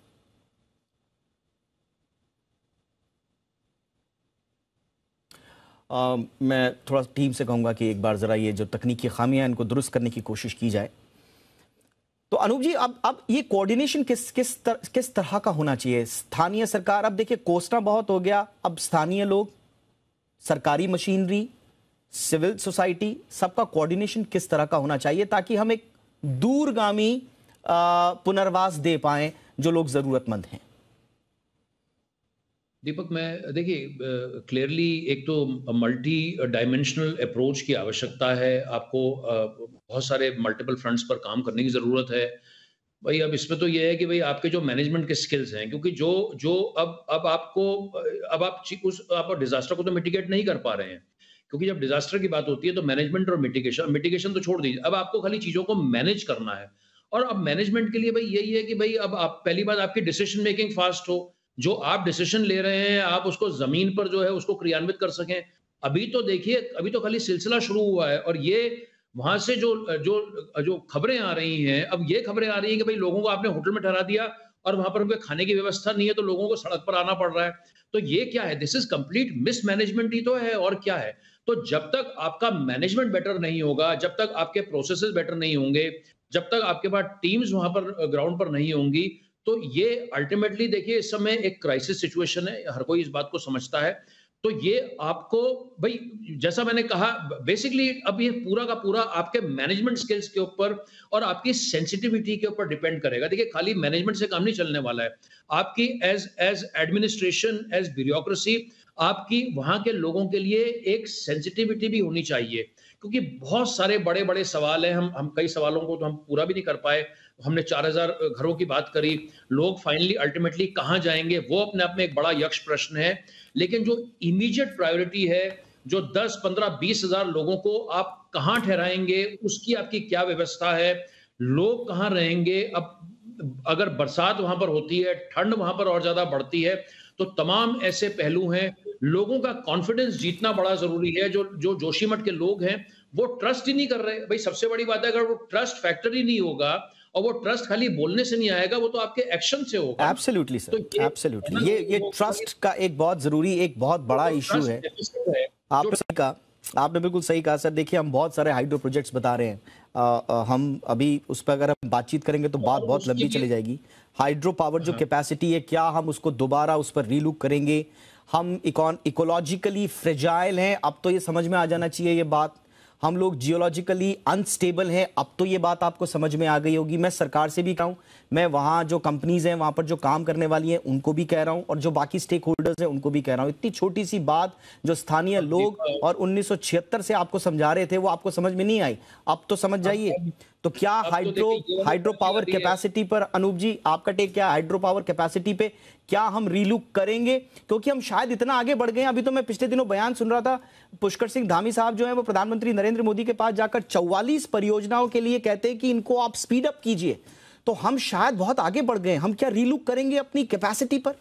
A: आ, मैं थोड़ा टीम से कहूंगा कि एक बार जरा ये जो तकनीकी खामियां इनको दुरुस्त करने की कोशिश की जाए। तो अनूप जी, अब अब ये कोऑर्डिनेशन किस किस तर, किस तरह का होना चाहिए? स्थानीय सरकार, अब देखिए कोस्टा बहुत हो गया, अब स्थानीय लोग, सरकारी मशीनरी, सिविल सोसाइटी, सबका कोऑर्डिनेशन किस तरह का होना चाहिए ताकि हम एक दूरगामी पुनर्वास दे पाएं जो लोग जरूरतमंद हैं?
C: दीपक, मैं देखिए क्लियरली एक तो मल्टी डायमेंशनल अप्रोच की आवश्यकता है। आपको बहुत सारे मल्टीपल फ्रंट्स पर काम करने की ज़रूरत है भाई। अब इसमें तो ये है कि भाई आपके जो मैनेजमेंट के स्किल्स हैं, क्योंकि जो जो अब अब आपको अब आप उस आप डिजास्टर को तो मिटिगेट नहीं कर पा रहे हैं, क्योंकि जब डिजास्टर की बात होती है तो मैनेजमेंट और मिटिगेशन मिटिगेशन तो छोड़ दीजिए, अब आपको खाली चीज़ों को मैनेज करना है। और अब मैनेजमेंट के लिए भाई यही है कि भाई अब आप पहली बात आपकी डिसीजन मेकिंग फास्ट हो, जो आप डिसीजन ले रहे हैं आप उसको जमीन पर जो है उसको क्रियान्वित कर सकें। अभी तो देखिए, अभी तो खाली सिलसिला शुरू हुआ है और ये वहां से जो जो जो खबरें आ रही हैं, अब ये खबरें आ रही हैं कि भाई लोगों को आपने होटल में ठहरा दिया और वहां पर उनके खाने की व्यवस्था नहीं है, तो लोगों को सड़क पर आना पड़ रहा है। तो ये क्या है? दिस इज कंप्लीट मिसमैनेजमेंट ही तो है, और क्या है? तो जब तक आपका मैनेजमेंट बेटर नहीं होगा, जब तक आपके प्रोसेसेस बेटर नहीं होंगे, जब तक आपके पास टीम्स वहां पर ग्राउंड पर नहीं होंगी, तो ये अल्टीमेटली देखिए इस समय एक क्राइसिस सिचुएशन है, हर कोई इस बात को समझता है। तो ये आपको भाई, जैसा मैंने कहा, बेसिकली अब ये पूरा का पूरा आपके मैनेजमेंट स्किल्स के ऊपर और आपकी सेंसिटिविटी के ऊपर डिपेंड करेगा। देखिए खाली मैनेजमेंट से काम नहीं चलने वाला है, आपकी as as administration, as bureaucracy, आपकी वहां के लोगों के लिए एक सेंसिटिविटी भी होनी चाहिए, क्योंकि बहुत सारे बड़े बड़े सवाल हैं। हम हम कई सवालों को तो हम पूरा भी नहीं कर पाए। हमने चार हज़ार घरों की बात करी, लोग फाइनली अल्टीमेटली कहां जाएंगे वो अपने आप में एक बड़ा यक्ष प्रश्न है। लेकिन जो इमीडिएट प्रायोरिटी है, जो दस पंद्रह बीस हजार लोगों को आप कहां ठहराएंगे, उसकी आपकी क्या व्यवस्था है, लोग कहां रहेंगे। अब अगर बरसात वहां पर होती है, ठंड वहां पर और ज्यादा बढ़ती है, तो तमाम ऐसे पहलू हैं। लोगों का कॉन्फिडेंस जीतना बड़ा जरूरी है। जो जो जोशीमठ के लोग हैं वो ट्रस्ट ही नहीं कर रहे। भाई सबसे बड़ी बात है, अगर वो ट्रस्ट फैक्टर ही नहीं होगा, और वो ट्रस्ट खाली बोलने से नहीं आएगा, वो तो आपके एक्शन से होगा।
A: एब्सोल्युटली सर,
C: तो
A: एब्सोल्युटली ये ये ट्रस्ट का एक बहुत जरूरी, एक बहुत बड़ा इशू है। आपने सही कहा, आपने बिल्कुल सही कहा सर। देखिए हम बहुत सारे हाइड्रो प्रोजेक्ट्स बता रहे हैं, आ, आ, हम अभी उस पर अगर हम बातचीत करेंगे तो बात बहुत लंबी चली जाएगी। हाइड्रो पावर जो कैपेसिटी है, क्या हम उसको दोबारा उस पर रीलुक करेंगे? हम इकोन इकोलॉजिकली फ्रेजाइल हैं, अब तो ये समझ में आ जाना चाहिए ये बात। हम लोग जियोलॉजिकली अनस्टेबल हैं, अब तो ये बात आपको समझ में आ गई होगी। मैं सरकार से भी कह रहा हूं, मैं वहां जो कंपनीज हैं, वहां पर जो काम करने वाली हैं, उनको भी कह रहा हूं, और जो बाकी स्टेक होल्डर्स हैं उनको भी कह रहा हूं। इतनी छोटी सी बात जो स्थानीय लोग और उन्नीस सौ छिहत्तर से आपको समझा रहे थे, वो आपको समझ में नहीं आई, अब तो समझ जाइए। तो क्या हाइड्रो हाइड्रो पावर कैपेसिटी पर, अनूप जी आपका टेक क्या? हाइड्रो पावर कैपेसिटी पे क्या हम रीलुक करेंगे? क्योंकि हम शायद इतना आगे बढ़ गए हैं। अभी तो मैं पिछले दिनों बयान सुन रहा था, पुष्कर सिंह धामी साहब जो है वो प्रधानमंत्री नरेंद्र मोदी के पास जाकर चौवालीस परियोजनाओं के लिए कहते हैं कि इनको आप स्पीड अप कीजिए। तो हम शायद बहुत आगे बढ़ गए। हम क्या रीलुक करेंगे अपनी कैपेसिटी पर?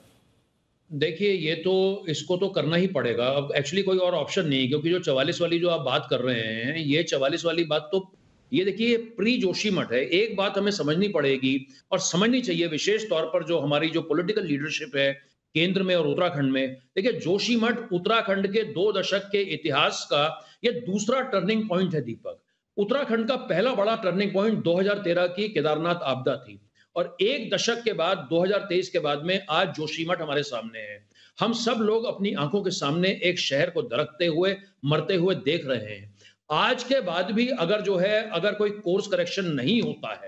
C: देखिए ये तो, इसको तो करना ही पड़ेगा। अब एक्चुअली कोई और ऑप्शन नहीं, क्योंकि जो चवालीस वाली जो आप बात कर रहे हैं, ये चवालीस वाली बात तो, ये देखिए ये प्री जोशीमठ है। एक बात हमें समझनी पड़ेगी और समझनी चाहिए, विशेष तौर पर जो हमारी जो पॉलिटिकल लीडरशिप है केंद्र में और उत्तराखंड में। देखिए जोशीमठ उत्तराखंड के दो दशक के इतिहास का ये दूसरा टर्निंग पॉइंट है दीपक। उत्तराखंड का पहला बड़ा टर्निंग पॉइंट दो हज़ार तेरह की केदारनाथ आपदा थी, और एक दशक के बाद दो हज़ार तेईस के बाद में आज जोशीमठ हमारे सामने है। हम सब लोग अपनी आंखों के सामने एक शहर को दरकते हुए, मरते हुए देख रहे हैं। आज के बाद भी अगर जो है, अगर कोई कोर्स करेक्शन नहीं होता है,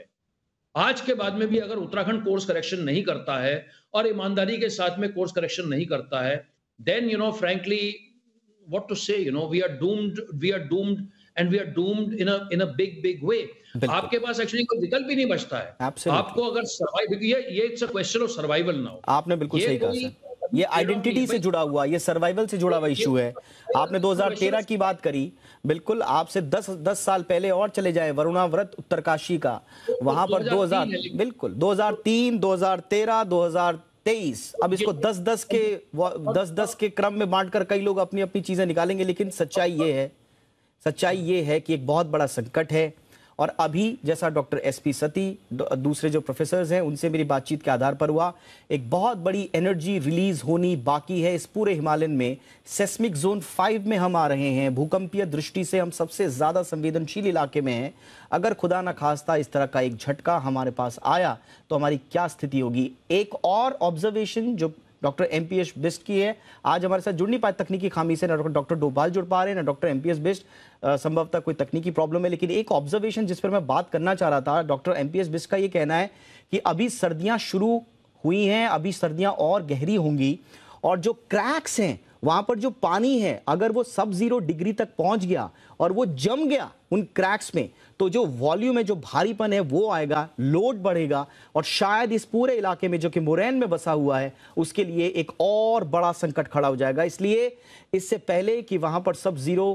C: आज के बाद में भी अगर उत्तराखंड कोर्स करेक्शन नहीं करता है और ईमानदारी के साथ में कोर्स करेक्शन नहीं करता है, then you know frankly what to say, you know we are doomed, we are doomed and we are doomed in a in a big big way. आपके पास एक्चुअली कोई विकल्प ही नहीं बचता है।
A: Absolutely.
C: आपको अगर सर्वाइव, ये ये it's a question of survival now.
A: आपने बिल्कुल सही कहा सर, ये आइडेंटिटी से जुड़ा हुआ, ये सर्वाइवल से जुड़ा हुआ इशू है। आपने दो हज़ार तेरह की बात करी, बिल्कुल आपसे दस दस साल पहले और चले जाए, वरुणा व्रत उत्तरकाशी का, वहां पर दो हज़ार, बिल्कुल दो हज़ार तीन, दो हज़ार तेरह, दो हज़ार तेईस, अब इसको दस दस के दस दस के क्रम में बांटकर कई लोग अपनी अपनी चीजें निकालेंगे, लेकिन सच्चाई ये है, सच्चाई ये है कि एक बहुत बड़ा संकट है। और अभी जैसा डॉक्टर एस पी सती, दूसरे जो प्रोफेसर्स हैं, उनसे मेरी बातचीत के आधार पर हुआ, एक बहुत बड़ी एनर्जी रिलीज होनी बाकी है इस पूरे हिमालयन में। सेस्मिक जोन फाइव में हम आ रहे हैं, भूकंपीय दृष्टि से हम सबसे ज्यादा संवेदनशील इलाके में हैं। अगर खुदा न खास्ता इस तरह का एक झटका हमारे पास आया तो हमारी क्या स्थिति होगी? एक और ऑब्जर्वेशन जो डॉक्टर एमपीएस बिस्ट की है, आज हमारे साथ जुड़ नहीं पाए तकनीकी खामी से, ना डॉक्टर डोभाल जुड़ पा रहे हैं, ना डॉक्टर एमपीएस बिस्ट, संभवतः कोई तकनीकी प्रॉब्लम है। लेकिन एक ऑब्जर्वेशन जिस पर मैं बात करना चाह रहा था, डॉक्टर एमपीएस बिस्ट का ये कहना है कि अभी सर्दियां शुरू हुई हैं, अभी सर्दियां और गहरी होंगी, और जो क्रैक्स हैं वहां पर जो पानी है, अगर वो सब जीरो डिग्री तक पहुंच गया और वो जम गया उन क्रैक्स में, तो जो वॉल्यूम है, जो भारीपन है वो आएगा, लोड बढ़ेगा, और शायद इस पूरे इलाके में जो कि मोरैन में बसा हुआ है उसके लिए एक और बड़ा संकट खड़ा हो जाएगा। इसलिए इससे पहले कि वहां पर सब जीरो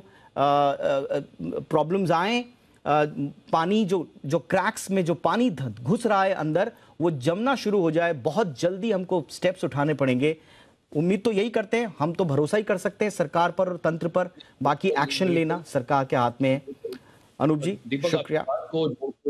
A: प्रॉब्लम्स आए, पानी जो जो क्रैक्स में जो पानी घुस रहा है अंदर, वो जमना शुरू हो जाए, बहुत जल्दी हमको स्टेप्स उठाने पड़ेंगे। उम्मीद तो यही करते हैं, हम तो भरोसा ही कर सकते हैं सरकार पर और तंत्र पर, बाकी एक्शन लेना सरकार के हाथ में है। अनूप जी शुक्रिया।
C: को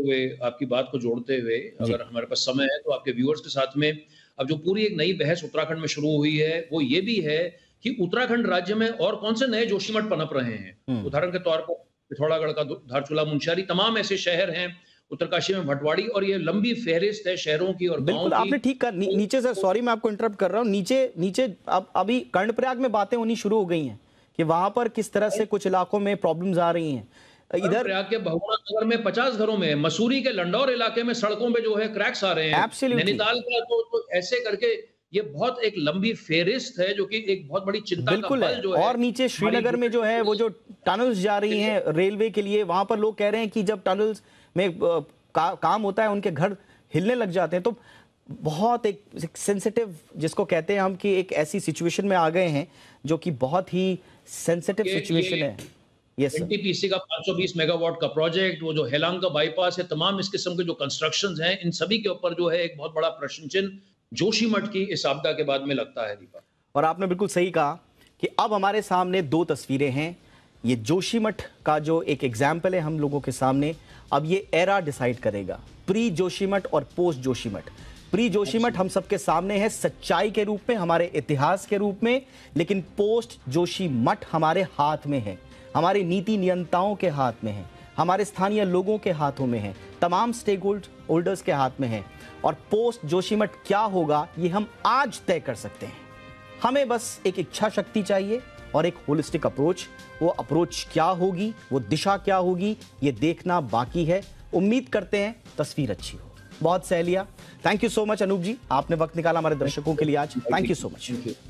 C: हुए, आपकी बात को जोड़ते हुए, अगर हमारे पास समय है तो आपके व्यूअर्स के साथ में अब जो पूरी एक नई बहस उत्तराखंड में शुरू हुई है, वो ये भी है कि उत्तराखंड राज्य में और कौन से नए जोशीमठ पनप रहे हैं। उदाहरण के तौर पर पिथौरागढ़ का धारचूला, मुनस्यारी, तमाम ऐसे शहर हैं, उत्तरकाशी में भटवाड़ी, और ये लंबी फहरिस्त है शहरों की और गांवों की।
A: बिल्कुल, आपने ठीक कहा। नी, नीचे से, सॉरी मैं आपको इंटरप्ट कर रहा हूँ, नीचे नीचे अब अभी कर्णप्रयाग में बातें होनी शुरू हो गई हैं कि वहां पर किस तरह से कुछ इलाकों में प्रॉब्लम्स आ रही हैं। इधर
C: प्रयाग के बहुगुणा नगर में पचास घरों में, मसूरी के लंडौर इलाके में सड़कों पे जो है क्रैक्स आ रहे हैं, नैनीताल का तो, तो ऐसे करके ये बहुत एक लंबी फेरिस्त है जो कि एक बहुत बड़ी चिंता का फल जो है।
A: और नीचे श्रीनगर में जो है वो जो टनल्स जा रही हैं रेलवे के लिए, वहां पर लोग कह रहे हैं कि जब टनल्स में का, काम होता है उनके घर हिलने लग जाते हैं। तो बहुत एक सेंसिटिव, जिसको कहते हैं हम, कि एक ऐसी सिचुएशन में आ गए हैं जो कि बहुत ही सेंसिटिव सिचुएशन है।
C: यस, एनटीपीसी का पाँच सौ बीस मेगावाट का प्रोजेक्ट, वो जो हेलांग का बाईपास है, तमाम इस किस्म के जो कंस्ट्रक्शंस हैं, इन सभी के ऊपर जो है एक बहुत बड़ा प्रश्न चिन्ह जोशीमठ की इस आपदा के बाद में लगता है। दीपा, और
A: आपने बिल्कुल सही कहा कि अब हमारे सामने दो तस्वीरें हैं। ये जोशीमठ का जो एक एग्जाम्पल है हम लोगों के सामने, अब ये एरा डिसाइड करेगा, प्री जोशीमठ और पोस्ट जोशीमठ। प्री जोशीमठ हम सबके सामने है सच्चाई के रूप में, हमारे इतिहास के रूप में, लेकिन पोस्ट जोशीमठ हमारे हाथ में है, हमारे नीति नियंताओं के हाथ में है, हमारे स्थानीय लोगों के हाथों में है, तमाम स्टेक होल्डर्स के हाथ में है। और पोस्ट जोशीमठ क्या होगा ये हम आज तय कर सकते हैं। हमें बस एक इच्छा शक्ति चाहिए और एक होलिस्टिक अप्रोच। वो अप्रोच क्या होगी, वो दिशा क्या होगी, ये देखना बाकी है। उम्मीद करते हैं तस्वीर अच्छी हो। बहुत सहेलिया, thank you so much Anoop ji, आपने वक्त निकाला हमारे दर्शकों के लिए आज। Thank you so much.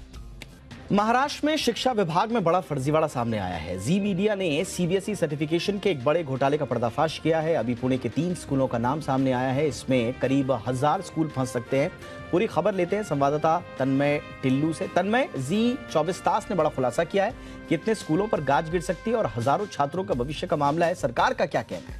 A: Maharashtra में शिक्षा विभाग में बड़ा फर्जीवाड़ा सामने आया है। जी मीडिया ने सीबीएसई सर्टिफिकेशन के एक बड़े घोटाले का पर्दाफाश किया है। अभी पुणे के तीन स्कूलों का नाम सामने आया है। इसमें करीब हजार स्कूल फंस सकते हैं। पूरी खबर लेते हैं संवाददाता तन्मय टिल्लू से। तन्मय, जी चौबीस तास ने बड़ा खुलासा किया है कि इतने स्कूलों पर गाज गिर सकती है और हजारों छात्रों का भविष्य का मामला है। सरकार का क्या कहना है?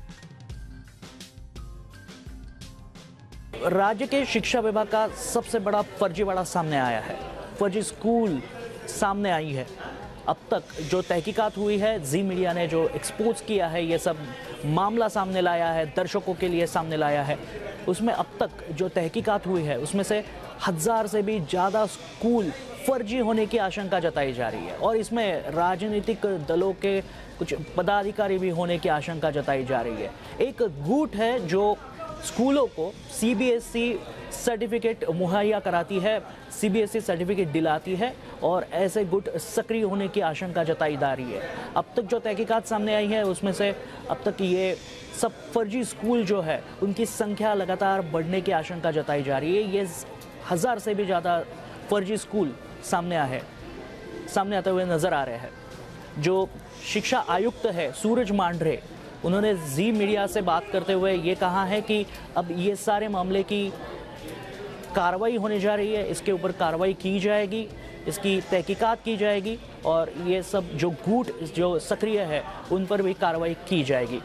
D: राज्य के शिक्षा विभाग का सबसे बड़ा फर्जीवाड़ा सामने आया है। फर्जी स्कूल सामने आई है। अब तक जो तहकीकात हुई है, जी मीडिया ने जो एक्सपोज किया है, ये सब मामला सामने लाया है, दर्शकों के लिए सामने लाया है, उसमें अब तक जो तहकीकात हुई है उसमें से हजार से भी ज़्यादा स्कूल फर्जी होने की आशंका जताई जा रही है। और इसमें राजनीतिक दलों के कुछ पदाधिकारी भी होने की आशंका जताई जा रही है। एक गुट है जो स्कूलों को सीबीएसई सर्टिफिकेट मुहैया कराती है, सीबीएसई सर्टिफिकेट दिलाती है, और ऐसे गुट सक्रिय होने की आशंका जताई जा रही है। अब तक जो तहकीकात सामने आई है उसमें से अब तक ये सब फर्जी स्कूल जो है उनकी संख्या लगातार बढ़ने की आशंका जताई जा रही है। ये हज़ार से भी ज़्यादा फर्जी स्कूल सामने आए सामने आते हुए नज़र आ रहे हैं। जो शिक्षा आयुक्त है सूरज मांढरे, उन्होंने जी मीडिया से बात करते हुए ये कहा है कि अब ये सारे मामले की कार्रवाई होने जा रही है, इसके ऊपर कार्रवाई की जाएगी, इसकी तहकीकात की जाएगी, और ये सब जो गुट जो सक्रिय है उन पर भी कार्रवाई की जाएगी।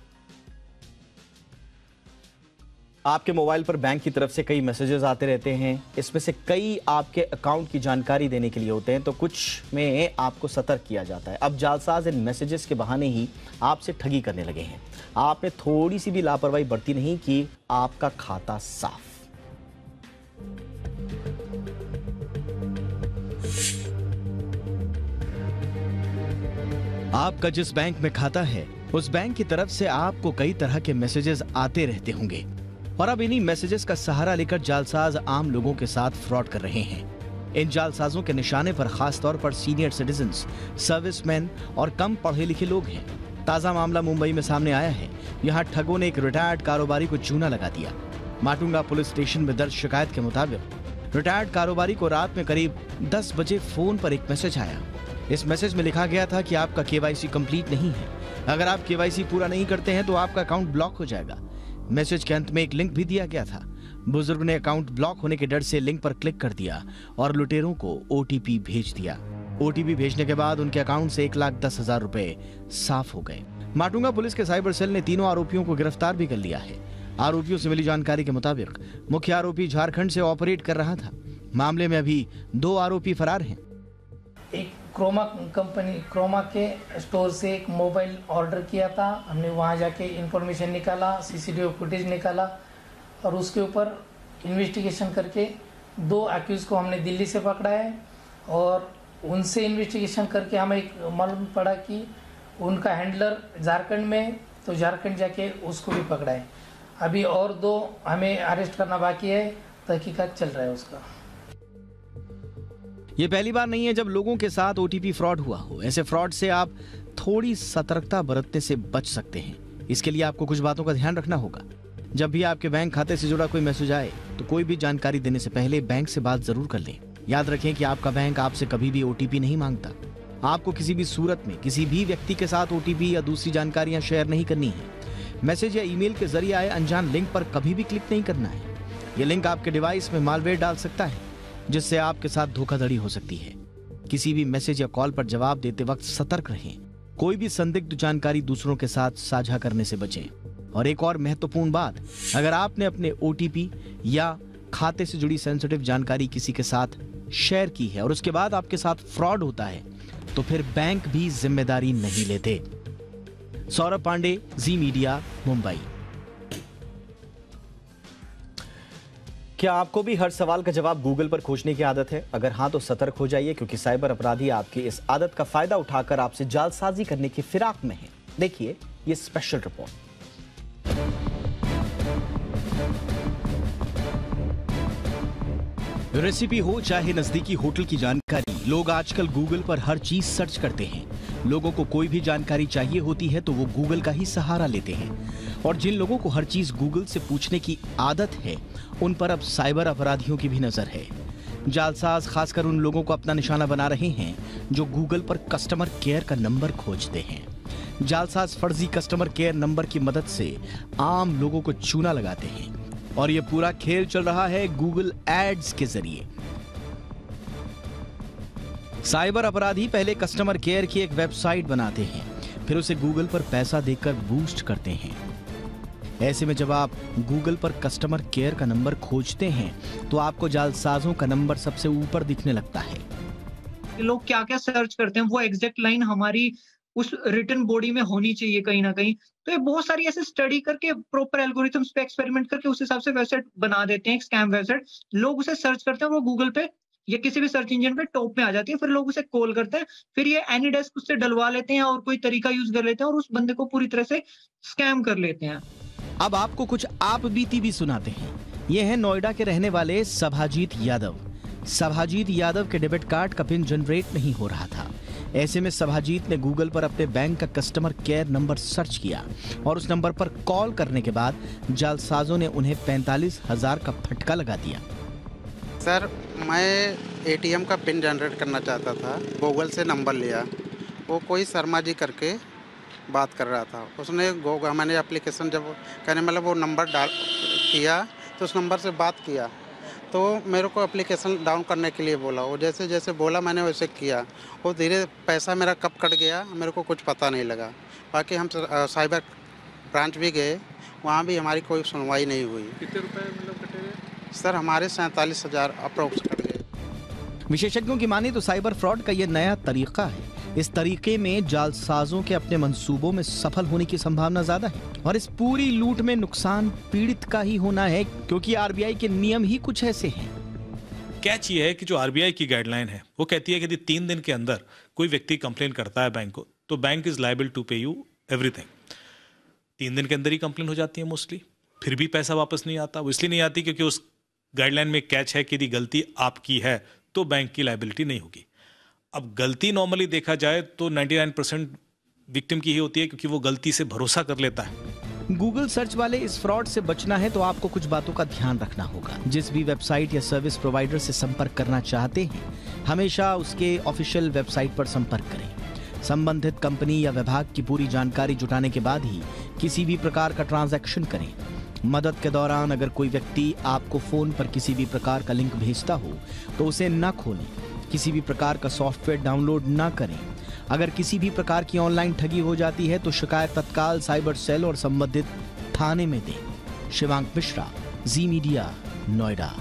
A: आपके मोबाइल पर बैंक की तरफ से कई मैसेजेस आते रहते हैं। इसमें से कई आपके अकाउंट की जानकारी देने के लिए होते हैं, तो कुछ में आपको सतर्क किया जाता है। अब जालसाज इन मैसेजेस के बहाने ही आपसे ठगी करने लगे हैं। आपने थोड़ी सी भी लापरवाही बरती नहीं कि आपका खाता साफ। आपका जिस बैंक में खाता है उस बैंक की तरफ से आपको कई तरह के मैसेजेस आते रहते होंगे, और अब इन्हीं मैसेजेस का सहारा लेकर जालसाज आम लोगों के साथ फ्रॉड कर रहे हैं। इन जालसाजों के निशाने पर खास तौर पर सीनियर सिटीजन्स, सर्विसमैन और कम पढ़े लिखे लोग हैं। ताजा मामला मुंबई में सामने आया है। यहाँ ठगों ने एक रिटायर्ड कारोबारी को चूना लगा दिया। माटुंगा पुलिस स्टेशन में दर्ज शिकायत के मुताबिक रिटायर्ड कारोबारी को रात में करीब दस बजे फोन पर एक मैसेज आया। इस मैसेज में लिखा गया था कि आपका केवाईसी कंप्लीट नहीं है। अगर आप केवाईसी पूरा नहीं करते हैं तो आपका अकाउंट ब्लॉक हो जाएगा। मैसेज के अंत में एक लिंक भी दिया गया था। बुजुर्ग ने अकाउंट ब्लॉक होने के डर से लिंक पर क्लिक कर दिया और लुटेरों को ओटीपी भेज दिया। ओटीपी भेजने के बाद उनके अकाउंट से एक लाख दस हजार रुपए साफ हो गए। माटुंगा पुलिस के साइबर सेल ने तीनों आरोपियों को गिरफ्तार भी कर लिया है। आरोपियों से मिली जानकारी के मुताबिक मुख्य आरोपी झारखंड से ऑपरेट कर रहा था। मामले में अभी दो आरोपी फरार हैं।
E: एक क्रोमा कंपनी क्रोमा के स्टोर से एक मोबाइल ऑर्डर किया था। हमने वहाँ जाके इंफॉर्मेशन निकाला, सीसीटीवी फुटेज निकाला और उसके ऊपर इन्वेस्टिगेशन करके दो अक्यूज़ को हमने दिल्ली से पकड़ा है और उनसे इन्वेस्टिगेशन करके हमें एक मालूम पड़ा कि उनका हैंडलर झारखंड में, तो झारखंड जाके उसको भी पकड़ा है। अभी और दो हमें अरेस्ट करना बाकी है, तहकीकात चल रहा है उसका।
A: ये पहली बार नहीं है जब लोगों के साथ ओटीपी फ्रॉड हुआ हो। ऐसे फ्रॉड से आप थोड़ी सतर्कता बरतने से बच सकते हैं। इसके लिए आपको कुछ बातों का ध्यान रखना होगा। जब भी आपके बैंक खाते से जुड़ा कोई मैसेज आए तो कोई भी जानकारी देने से पहले बैंक से बात जरूर कर लें। याद रखें कि आपका बैंक आपसे कभी भी ओटीपी नहीं मांगता। आपको किसी भी सूरत में किसी भी व्यक्ति के साथ ओटीपी या दूसरी जानकारियां शेयर नहीं करनी है। मैसेज या ईमेल के जरिए आए अनजान लिंक पर कभी भी क्लिक नहीं करना है। यह लिंक आपके डिवाइस में मालवेयर डाल सकता है, जिससे आपके साथ धोखाधड़ी हो सकती है। किसी भी मैसेज या कॉल पर जवाब देते वक्त सतर्क रहें। कोई भी संदिग्ध जानकारी दूसरों के साथ साझा करने से बचें। और एक और महत्वपूर्ण बात, अगर आपने अपने ओटीपी या खाते से जुड़ी सेंसिटिव जानकारी किसी के साथ शेयर की है और उसके बाद आपके साथ फ्रॉड होता है तो फिर बैंक भी जिम्मेदारी नहीं लेते। Saurabh Pandey, Zee media, Mumbai. क्या आपको भी हर सवाल का जवाब गूगल पर खोजने की आदत है? अगर हाँ तो सतर्क हो जाइए, क्योंकि साइबर अपराधी आपकी इस आदत का फायदा उठाकर आपसे जालसाजी करने की फिराक में है। देखिए ये स्पेशल रिपोर्ट। रेसिपी हो चाहे नजदीकी होटल की जानकारी, लोग आजकल गूगल पर हर चीज सर्च करते हैं। लोगों को कोई भी जानकारी चाहिए होती है तो वो गूगल का ही सहारा लेते हैं। और जिन लोगों को हर चीज गूगल से पूछने की आदत है, उन पर अब साइबर अपराधियों की भी नजर है। जालसाज खासकर उन लोगों को अपना निशाना बना रहे हैं जो गूगल पर कस्टमर केयर का नंबर खोजते हैं। जालसाज फर्जी कस्टमर केयर नंबर की मदद से आम लोगों को चूना लगाते हैं और ये पूरा खेल चल रहा है गूगल एड्स के जरिए। साइबर अपराधी पहले कस्टमर केयर की एक वेबसाइट बनाते हैं, फिर उसे गूगल पर पैसा देकर बूस्ट करते हैं। ऐसे में जब आप गूगल पर कस्टमर केयर का नंबर खोजते हैं तो आपको जालसाजों का नंबर सबसे ऊपर दिखने लगता है।
F: लोग क्या क्या सर्च करते हैं वो एग्जैक्ट लाइन हमारी उस रिटन बॉडी में होनी चाहिए कहीं ना कहीं। तो ये बहुत सारी ऐसे स्टडी करके प्रॉपर एल्गोरिथम्स पे एक्सपेरिमेंट करके उस हिसाब से वेबसाइट बना देते हैं, एक स्कैम वेबसाइट। लोग उसे सर्च करते हैं, वो गूगल पे या किसी भी सर्च इंजन पे टॉप में आ जाती है। फिर लोग उसे कॉल करते हैं, फिर ये एनी डेस्क उससे डलवा लेते हैं और कोई तरीका यूज कर लेते हैं और उस बंदे को पूरी तरह से स्कैम कर लेते हैं।
A: अब आपको कुछ आप बीती भी सुनाते हैं। ये है नोएडा के रहने वाले सभाजीत यादव। सभाजीत यादव के डेबिट कार्ड का पिन जनरेट नहीं हो रहा था। ऐसे में सभाजीत ने गूगल पर अपने बैंक का कस्टमर केयर नंबर सर्च किया और उस नंबर पर कॉल करने के बाद जालसाजों ने उन्हें पैंतालीस हजार का फटका लगा दिया।
G: सर, मैं एटीएम का पिन जनरेट करना चाहता था, गूगल से नंबर लिया। वो कोई शर्मा जी करके बात कर रहा था। उसने गूगल मैंने एप्लीकेशन जब कहने मतलब वो नंबर डाल किया तो उस नंबर से बात किया तो मेरे को एप्लीकेशन डाउन करने के लिए बोला। वो जैसे जैसे बोला मैंने वैसे किया। वो धीरे पैसा मेरा कब कट गया मेरे को कुछ पता नहीं लगा। बाकी हम साइबर ब्रांच भी गए, वहाँ भी हमारी कोई सुनवाई नहीं हुई।
H: कितने रुपए मतलब कटे गए?
G: सर, हमारे सैंतालीस हज़ार अप्रोक्स कट गए।
A: विशेषज्ञों की माने तो साइबर फ्रॉड का यह नया तरीका है। इस तरीके में जालसाजों के अपने मंसूबों में सफल होने की संभावना ज्यादा है और इस पूरी लूट में नुकसान पीड़ित का ही होना है, क्योंकि आरबीआई के नियम ही कुछ ऐसे हैं।
H: कैच ये है कि जो आरबीआई की गाइडलाइन है वो कहती है कि यदि तीन दिन के अंदर कोई व्यक्ति कंप्लेन करता है बैंक को तो bank is liable to pay you everything. तीन दिन के अंदर ही कंप्लेन हो जाती है मोस्टली, फिर भी पैसा वापस नहीं आता। वो इसलिए नहीं आती क्योंकि उस गाइडलाइन में कैच है कि यदि गलती आपकी है तो बैंक की लायबिलिटी नहीं होगी। अब गलती नॉर्मली देखा जाए तो निन्यानवे परसेंट विक्टिम की ही होती है, क्योंकि वो गलती से भरोसा कर लेता है।
A: गूगल सर्च वाले इस फ्रॉड से बचना है तो आपको कुछ बातों का ध्यान रखना होगा। जिस भी वेबसाइट या सर्विस प्रोवाइडर से संपर्क करना चाहते हैं, हमेशा उसके ऑफिशियल वेबसाइट पर संपर्क करें। संबंधित कंपनी या विभाग की पूरी जानकारी जुटाने के बाद ही किसी भी प्रकार का ट्रांजैक्शन करें। मदद के दौरान अगर कोई व्यक्ति आपको फोन पर किसी भी प्रकार का लिंक भेजता हो तो उसे न खोलें। किसी भी प्रकार का सॉफ्टवेयर डाउनलोड ना करें। अगर किसी भी प्रकार की ऑनलाइन ठगी हो जाती है तो शिकायत तत्काल साइबर सेल और संबंधित थाने में दें। Shivank Mishra, Zee media, Noida.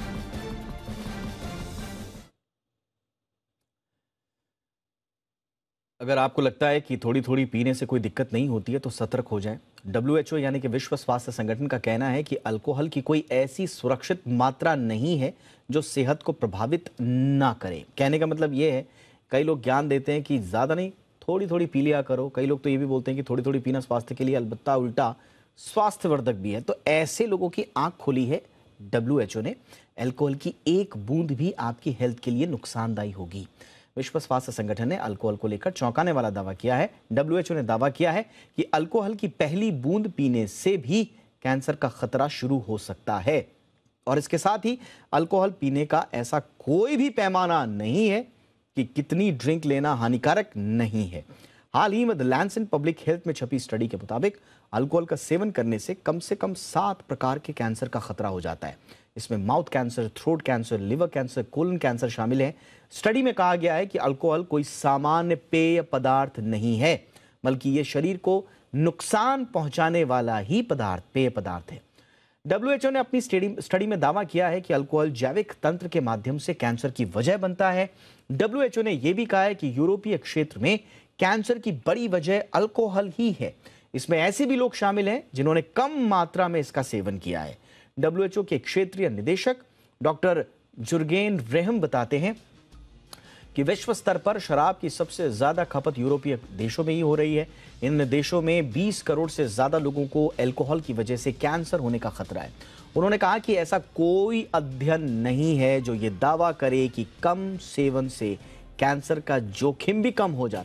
A: अगर आपको लगता है कि थोड़ी थोड़ी पीने से कोई दिक्कत नहीं होती है तो सतर्क हो जाएं। डब्ल्यू एच ओ यानी कि विश्व स्वास्थ्य संगठन का कहना है कि अल्कोहल की कोई ऐसी सुरक्षित मात्रा नहीं है जो सेहत को प्रभावित ना करे। कहने का मतलब ये है, कई लोग ज्ञान देते हैं कि ज़्यादा नहीं, थोड़ी थोड़ी पी लिया करो। कई लोग तो ये भी बोलते हैं कि थोड़ी थोड़ी पीना स्वास्थ्य के लिए अलबत्ता उल्टा स्वास्थ्यवर्धक भी है। तो ऐसे लोगों की आंख खोली है डब्ल्यू एच ओ ने। अल्कोहल की एक बूंद भी आपकी हेल्थ के लिए नुकसानदायी होगी। विश्व स्वास्थ्य संगठन ने अल्कोहल को लेकर चौंकाने वाला दावा किया है। डब्ल्यू एच ओ ने दावा किया है कि अल्कोहल की पहली बूंद पीने से भी कैंसर का खतरा शुरू हो सकता है। और इसके साथ ही अल्कोहल पीने का ऐसा कोई भी पैमाना नहीं है कि कितनी ड्रिंक लेना हानिकारक नहीं है। हाल ही में द लैंसेट पब्लिक हेल्थ में छपी स्टडी के मुताबिक अल्कोहल का सेवन करने से कम से कम सात प्रकार के कैंसर का खतरा हो जाता है। इसमें mouth cancer, throat cancer, liver cancer, colon cancer शामिल है। स्टडी में कहा गया है कि अल्कोहल कोई सामान्य पेय पदार्थ नहीं है, बल्कि ये शरीर को नुकसान पहुंचाने वाला ही पदार्थ पेय पदार्थ है। डब्ल्यू एच ओ ने अपनी स्टडी में दावा किया है कि अल्कोहल जैविक तंत्र के माध्यम से कैंसर की वजह बनता है। डब्ल्यू एच ओ ने यह भी कहा है कि यूरोपीय क्षेत्र में कैंसर की बड़ी वजह अल्कोहल ही है। इसमें ऐसे भी लोग शामिल हैं जिन्होंने कम मात्रा में इसका सेवन किया है। डब्ल्यू एच ओ के क्षेत्रीय निदेशक डॉक्टर जुर्गेन रेहम बताते हैं कि विश्व स्तर पर शराब की सबसे ज्यादा खपत यूरोपीय देशों में ही हो रही है। इन देशों में बीस करोड़ से ज्यादा लोगों को अल्कोहल की वजह से कैंसर होने का खतरा है। उन्होंने कहा कि ऐसा कोई अध्ययन नहीं है जो ये दावा करे कि कम सेवन से कैंसर का जोखिम भी कम हो जाता है।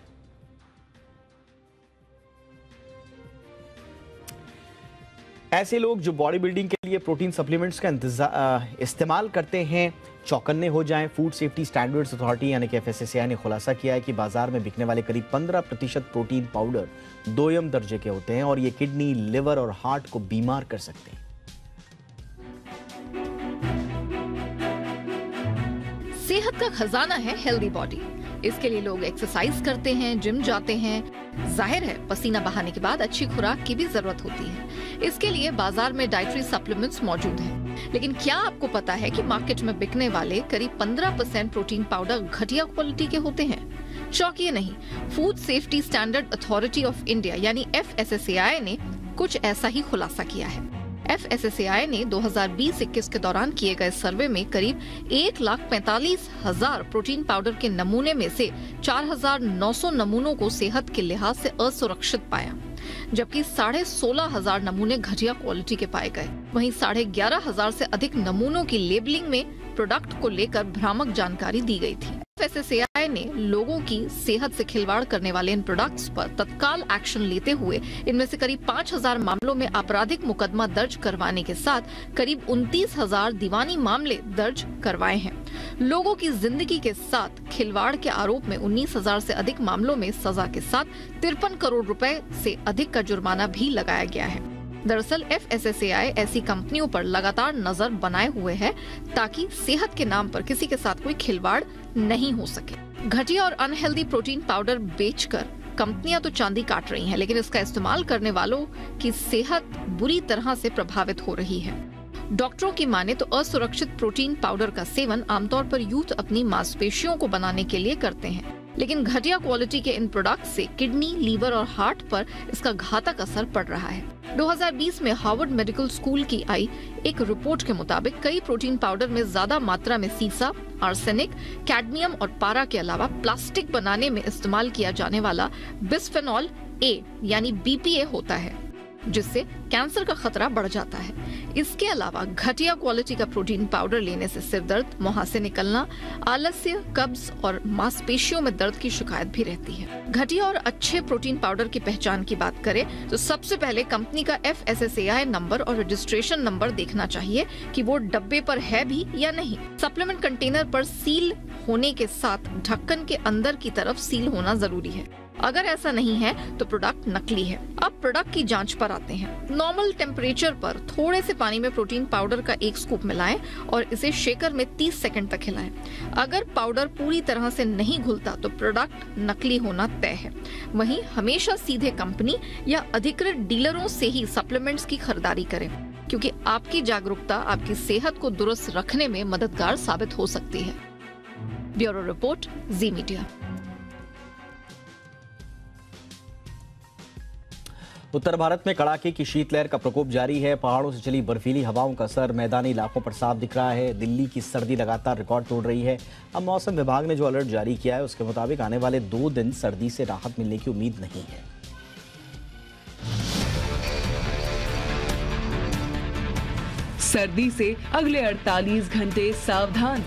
A: ऐसे लोग जो बॉडी बिल्डिंग के लिए प्रोटीन सप्लीमेंट्स का इस्तेमाल करते हैं चौकन्ने हो जाएं। फूड सेफ्टी स्टैंडर्ड्स अथॉरिटी यानी कि F S S A I ने खुलासा किया है कि बाजार में बिकने वाले करीब पंद्रह प्रतिशत प्रोटीन पाउडर दोयम दर्जे के होते हैं और ये किडनी, लिवर और हार्ट को बीमार कर सकते हैं।
I: सेहत का खजाना है हेल्दी बॉडी। इसके लिए लोग एक्सरसाइज करते हैं, जिम जाते हैं। जाहिर है पसीना बहाने के बाद अच्छी खुराक की भी जरूरत होती है। इसके लिए बाजार में डाइटरी सप्लीमेंट्स मौजूद हैं। लेकिन क्या आपको पता है कि मार्केट में बिकने वाले करीब पंद्रह परसेंट प्रोटीन पाउडर घटिया क्वालिटी के होते हैं? चौंकिए नहीं, food safety standard authority of India यानी F S S A I ने कुछ ऐसा ही खुलासा किया है। F S S A I ने दो हज़ार बीस इक्कीस के दौरान किए गए सर्वे में करीब एक लाख पैंतालीस हजार प्रोटीन पाउडर के नमूने में से चार हजार नौ सौ नमूनों को सेहत के लिहाज से असुरक्षित पाया, जबकि साढ़े सोलह हजार नमूने घटिया क्वालिटी के पाए गए। वहीं साढ़े ग्यारह हजार से अधिक नमूनों की लेबलिंग में प्रोडक्ट को लेकर भ्रामक जानकारी दी गई थी। F S S A I ने लोगों की सेहत से खिलवाड़ करने वाले इन प्रोडक्ट्स पर तत्काल एक्शन लेते हुए इनमें से करीब पाँच हजार मामलों में आपराधिक मुकदमा दर्ज करवाने के साथ करीब उनतीस हजार दीवानी मामले दर्ज करवाए हैं। लोगों की जिंदगी के साथ खिलवाड़ के आरोप में उन्नीस हजार से अधिक मामलों में सजा के साथ तिरपन करोड़ रुपए से अधिक का जुर्माना भी लगाया गया है। दरअसल F S S A I ऐसी कंपनियों पर लगातार नजर बनाए हुए है ताकि सेहत के नाम पर किसी के साथ कोई खिलवाड़ नहीं हो सके। घटिया और अनहेल्दी प्रोटीन पाउडर बेचकर कंपनियां तो चांदी काट रही हैं, लेकिन इसका इस्तेमाल करने वालों की सेहत बुरी तरह से प्रभावित हो रही है। डॉक्टरों की माने तो असुरक्षित प्रोटीन पाउडर का सेवन आमतौर पर यूथ अपनी मांसपेशियों को बनाने के लिए करते हैं, लेकिन घटिया क्वालिटी के इन प्रोडक्ट से किडनी, लीवर और हार्ट पर इसका घातक असर पड़ रहा है। दो हज़ार बीस में हार्वर्ड मेडिकल स्कूल की आई एक रिपोर्ट के मुताबिक कई प्रोटीन पाउडर में ज्यादा मात्रा में सीसा, आर्सेनिक, कैडमियम और पारा के अलावा प्लास्टिक बनाने में इस्तेमाल किया जाने वाला बिस्फेनॉल ए यानी बी पी ए होता है, जिससे कैंसर का खतरा बढ़ जाता है। इसके अलावा घटिया क्वालिटी का प्रोटीन पाउडर लेने से सिर दर्द, मुहासे निकलना, आलस्य, कब्ज और मांसपेशियों में दर्द की शिकायत भी रहती है। घटिया और अच्छे प्रोटीन पाउडर की पहचान की बात करें तो सबसे पहले कंपनी का F S S A I number और रजिस्ट्रेशन नंबर देखना चाहिए कि वो डब्बे पर है भी या नहीं। सप्लीमेंट कंटेनर पर सील होने के साथ ढक्कन के अंदर की तरफ सील होना जरूरी है। अगर ऐसा नहीं है तो प्रोडक्ट नकली है। अब प्रोडक्ट की जांच पर आते हैं। नॉर्मल टेम्परेचर पर थोड़े से पानी में प्रोटीन पाउडर का एक स्कूप मिलाएं और इसे शेकर में तीस सेकंड तक हिलाएं। अगर पाउडर पूरी तरह से नहीं घुलता तो प्रोडक्ट नकली होना तय है। वहीं हमेशा सीधे कंपनी या अधिकृत डीलरों से ही सप्लीमेंट्स की खरीदारी करें, क्योंकि आपकी जागरूकता आपकी सेहत को दुरुस्त रखने में मददगार साबित हो सकती है। Bureau report, Zee media.
A: उत्तर भारत में कड़ाके की शीतलहर का प्रकोप जारी है। पहाड़ों से चली बर्फीली हवाओं का असर मैदानी इलाकों पर साफ दिख रहा है। दिल्ली की सर्दी लगातार रिकॉर्ड तोड़ रही है। अब मौसम विभाग ने जो अलर्ट जारी किया है उसके मुताबिक आने वाले दो दिन सर्दी से राहत मिलने की उम्मीद नहीं है।
J: सर्दी से अगले अड़तालीस घंटे सावधान।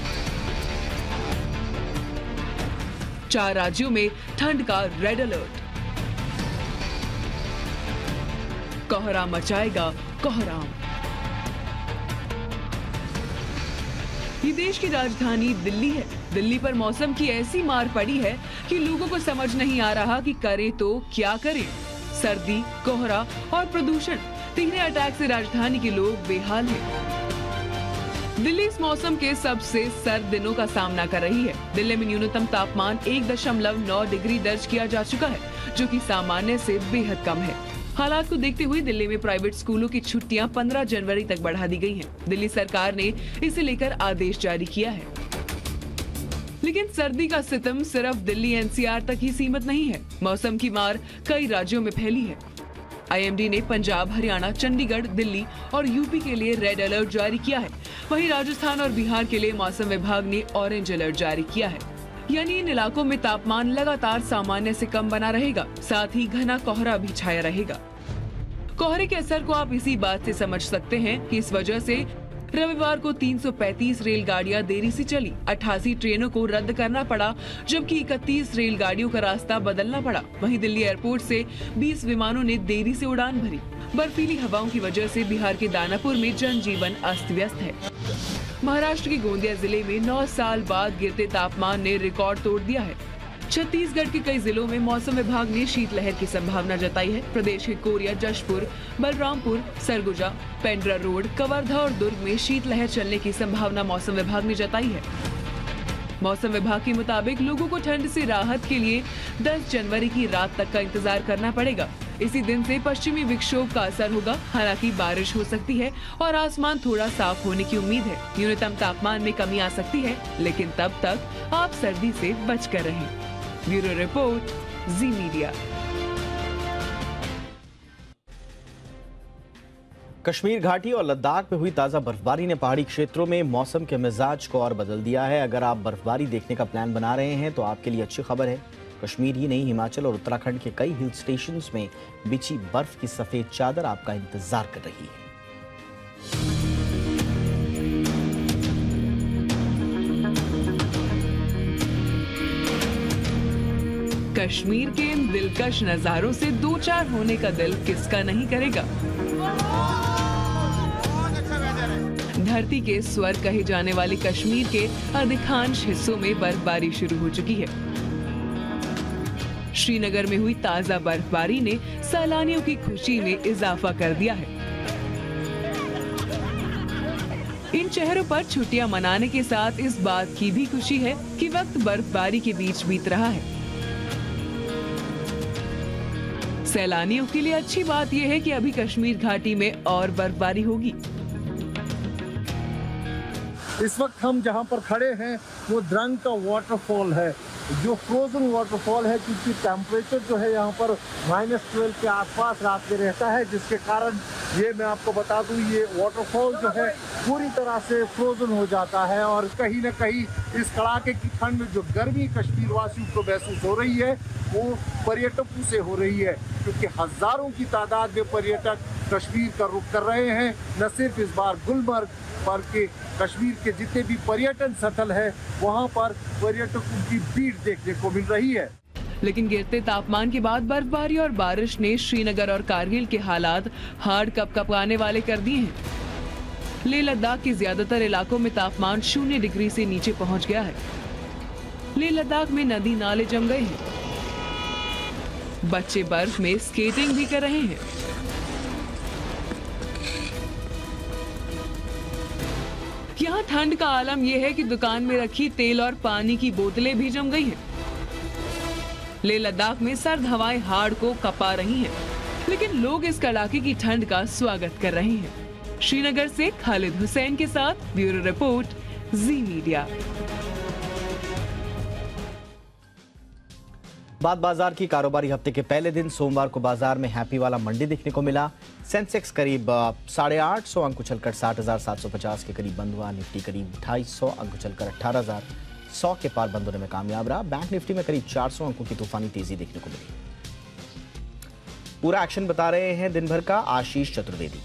J: चार राज्यों में ठंड का रेड अलर्ट। कोहरा मचाएगा कोहराम। ये देश की राजधानी दिल्ली है। दिल्ली पर मौसम की ऐसी मार पड़ी है कि लोगों को समझ नहीं आ रहा कि करे तो क्या करें। सर्दी, कोहरा और प्रदूषण, तीनों अटैक से राजधानी के लोग बेहाल हैं। दिल्ली इस मौसम के सबसे सर्द दिनों का सामना कर रही है। दिल्ली में न्यूनतम तापमान एक दशमलव नौ डिग्री दर्ज किया जा चुका है, जो कि सामान्य से बेहद कम है। हालात को देखते हुए दिल्ली में प्राइवेट स्कूलों की छुट्टियां पंद्रह जनवरी तक बढ़ा दी गई हैं। दिल्ली सरकार ने इसे लेकर आदेश जारी किया है। लेकिन सर्दी का सितम सिर्फ दिल्ली एनसीआर तक ही सीमित नहीं है। मौसम की मार कई राज्यों में फैली है। आईएमडी ने पंजाब, हरियाणा, चंडीगढ़, दिल्ली और यूपी के लिए रेड अलर्ट जारी किया है। वहीं राजस्थान और बिहार के लिए मौसम विभाग ने ऑरेंज अलर्ट जारी किया है। यानी इन इलाकों में तापमान लगातार सामान्य से कम बना रहेगा, साथ ही घना कोहरा भी छाया रहेगा। कोहरे के असर को आप इसी बात से समझ सकते हैं कि इस वजह से रविवार को तीन सौ पैंतीस रेलगाड़ियां देरी से चली, अट्ठासी ट्रेनों को रद्द करना पड़ा, जबकि इकतीस रेलगाड़ियों का रास्ता बदलना पड़ा। वहीं दिल्ली एयरपोर्ट से बीस विमानों ने देरी से उड़ान भरी। बर्फीली हवाओं की वजह से बिहार के दानापुर में जनजीवन अस्त व्यस्त है। महाराष्ट्र के गोंदिया जिले में नौ साल बाद गिरते तापमान ने रिकॉर्ड तोड़ दिया है। छत्तीसगढ़ के कई जिलों में मौसम विभाग ने शीतलहर की संभावना जताई है। प्रदेश के कोरिया, जशपुर, बलरामपुर, सरगुजा, पेंड्रा रोड, कवर्धा और दुर्ग में शीतलहर चलने की संभावना मौसम विभाग ने जताई है। मौसम विभाग के मुताबिक लोगों को ठंड से राहत के लिए दस जनवरी की रात तक का इंतजार करना पड़ेगा। इसी दिन से पश्चिमी विक्षोभ का असर होगा। हालांकि बारिश हो सकती है और आसमान थोड़ा साफ होने की उम्मीद है। न्यूनतम तापमान में कमी आ सकती है, लेकिन तब तक आप सर्दी से बचकर रहें। Bureau report, Zee media.
A: Kashmir घाटी और लद्दाख में हुई ताजा बर्फबारी ने पहाड़ी क्षेत्रों में मौसम के मिजाज को और बदल दिया है। अगर आप बर्फबारी देखने का प्लान बना रहे हैं तो आपके लिए अच्छी खबर है। कश्मीर ही नहीं, हिमाचल और उत्तराखंड के कई हिल स्टेशंस में बिछी बर्फ की सफेद चादर आपका इंतजार कर रही है।
J: कश्मीर के इन दिलकश नजारों से दो चार होने का दिल किसका नहीं करेगा। धरती के स्वर्ग कहे जाने वाले कश्मीर के अधिकांश हिस्सों में बर्फबारी शुरू हो चुकी है। श्रीनगर में हुई ताजा बर्फबारी ने सैलानियों की खुशी में इजाफा कर दिया है। इन शहरों पर छुट्टियां मनाने के साथ इस बात की भी खुशी है कि वक्त बर्फबारी के बीच बीत रहा है। सैलानियों के लिए अच्छी बात यह है कि अभी कश्मीर घाटी में और बर्फबारी होगी।
K: इस वक्त हम जहां पर खड़े हैं वो द्रंग का वाटरफॉल है, जो फ्रोजन वाटरफॉल है, क्योंकि टेम्परेचर जो है यहाँ पर माइनस ट्वेल्व के आसपास रात में रहता है, जिसके कारण ये मैं आपको बता दूं ये वाटरफॉल जो है पूरी तरह से फ्रोजन हो जाता है। और कहीं ना कहीं इस कड़ाके की ठंड में जो गर्मी कश्मीर वासियों को महसूस हो रही है वो पर्यटकों से हो रही है, क्योंकि हजारों की तादाद में पर्यटक कश्मीर का रुख कर रहे हैं। न सिर्फ इस बार गुलमर्ग बल्कि कश्मीर के जितने भी पर्यटन स्थल है वहाँ पर पर्यटकों की भीड़ देखने को मिल रही है।
J: लेकिन गिरते तापमान के बाद बर्फबारी और बारिश ने श्रीनगर और कारगिल के हालात हार्ड कपकपाने वाले कर दिए हैं। लेह लद्दाख के ज्यादातर इलाकों में तापमान शून्य डिग्री से नीचे पहुंच गया है। लेह लद्दाख में नदी नाले जम गए हैं। बच्चे बर्फ में स्केटिंग भी कर रहे हैं। यहाँ ठंड का आलम यह है कि दुकान में रखी तेल और पानी की बोतलें भी जम गई हैं। लेह लद्दाख में सर्द हवाएं हाड़ को कपा रही हैं, लेकिन लोग इस कड़ाके की ठंड का स्वागत कर रहे हैं। श्रीनगर से खालिद हुसैन के साथ ब्यूरो रिपोर्ट, जी मीडिया।
A: बाद बाजार की कारोबारी हफ्ते के पहले दिन सोमवार को बाजार में हैप्पी वाला मंडी देखने को मिला। सेंसेक्स करीब साढ़े आठ सौ अंक उछलकर साठ हजार सात सौ पचास के करीब बंद हुआ। निफ्टी करीब ढाई सौ अंक उछलकर अठारह हजार सौ के पार बंद होने में कामयाब रहा। बैंक निफ्टी में करीब चार सौ अंकों की तूफानी तेजी देखने को मिली। पूरा एक्शन बता रहे हैं दिन भर का आशीष चतुर्वेदी।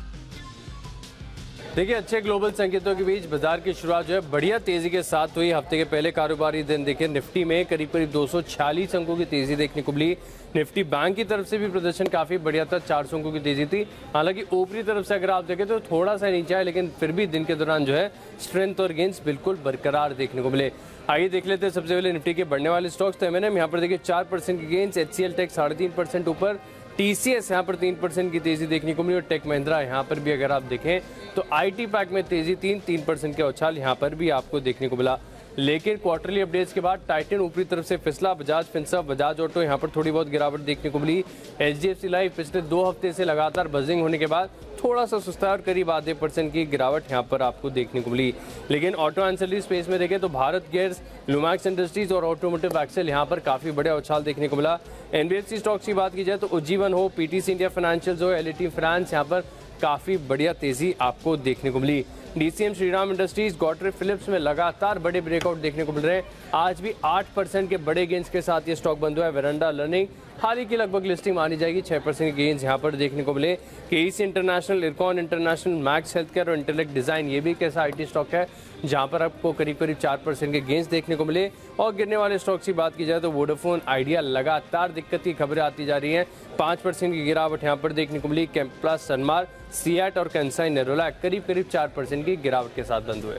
L: देखिए, अच्छे ग्लोबल संकेतों के बीच बाजार की शुरुआत जो है बढ़िया तेजी के साथ हुई। हफ्ते के पहले कारोबारी दिन देखिए निफ्टी में करीब करीब दो सौ छियालीस अंकों की तेजी देखने को मिली। निफ्टी बैंक की तरफ से भी प्रदर्शन काफी बढ़िया था, चार सौ अंकों की तेजी थी। हालांकि ऊपरी तरफ से अगर आप देखें तो थोड़ा सा नीचे है, लेकिन फिर भी दिन के दौरान जो है स्ट्रेंथ और गेंस बिल्कुल बरकरार देखने को मिले। आइए देख लेते हैं सबसे पहले निफ्टी के बढ़ने वाले स्टॉक्स। तो एमएनएम यहाँ पर देखिए चार परसेंट की गेंस, एचसीएल टेक साढ़े तीन परसेंट ऊपर, टीसीएस यहाँ पर तीन परसेंट की तेजी देखने को मिली और टेक महिंद्रा यहाँ पर भी अगर आप देखें तो आईटी पैक में तेजी तीन तीन परसेंट के उछाल यहाँ पर भी आपको देखने को मिला। लेकिन क्वार्टरली अपडेट्स के बाद टाइटन ऊपरी तरफ से फिसला। बजाज फिंसर्व, बजाज ऑटो यहाँ पर थोड़ी बहुत गिरावट देखने को मिली। एचडीएफसी लाइफ पिछले दो हफ्ते से लगातार बजिंग होने के बाद थोड़ा सा सुस्ता और करीब आधे परसेंट की गिरावट यहाँ पर आपको देखने को मिली। लेकिन ऑटो एंसिलरी स्पेस में देखें तो भारत गेयर्स, लुमैक्स इंडस्ट्रीज और ऑटोमोटिव एक्सेल यहाँ पर काफी बड़ा उछाल देखने को मिला। एनबीएफसी स्टॉक्स की बात की जाए तो उज्जीवन हो, पीटीसी इंडिया फाइनेंशियल्स हो, एलईटी फाइनेंस यहाँ पर काफी बढ़िया तेजी आपको देखने को मिली। DCM, Shriram industries, Godfrey Phillips में लगातार बड़े ब्रेकआउट देखने को मिल रहे हैं। आज भी आठ परसेंट के बड़े गेंस के साथ ये स्टॉक बंद हुआ है। वेरेंडा लर्निंग हाल ही की लगभग लिस्टिंग मानी जाएगी, छह परसेंट के गेंस यहाँ पर देखने को मिले। KEC international, Ircon international, Max healthcare और इंटेलेक्ट डिजाइन ये भी एक ऐसा आईटी स्टॉक है जहां पर आपको करीब करीब चार परसेंट के गेंस देखने को मिले। और गिरने वाले स्टॉक्स की बात की जाए तो वोडाफोन, आइडिया लगातार दिक्कत की खबरें आती जा रही हैं, पाँच परसेंट की गिरावट यहाँ पर देखने को मिली। कैंप्लास, सनमार, सियाट और कंसाई नेरोलैक करीब करीब चार परसेंट की गिरावट के साथ बंद हुए।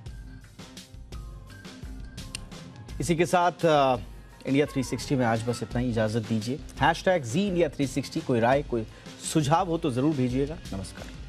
A: इसी के साथ इंडिया थ्री सिक्सटी में आज बस इतना ही। इजाजत दीजिए। Hashtag Zee India three sixty. कोई राय, कोई सुझाव हो तो जरूर भेजिएगा। नमस्कार।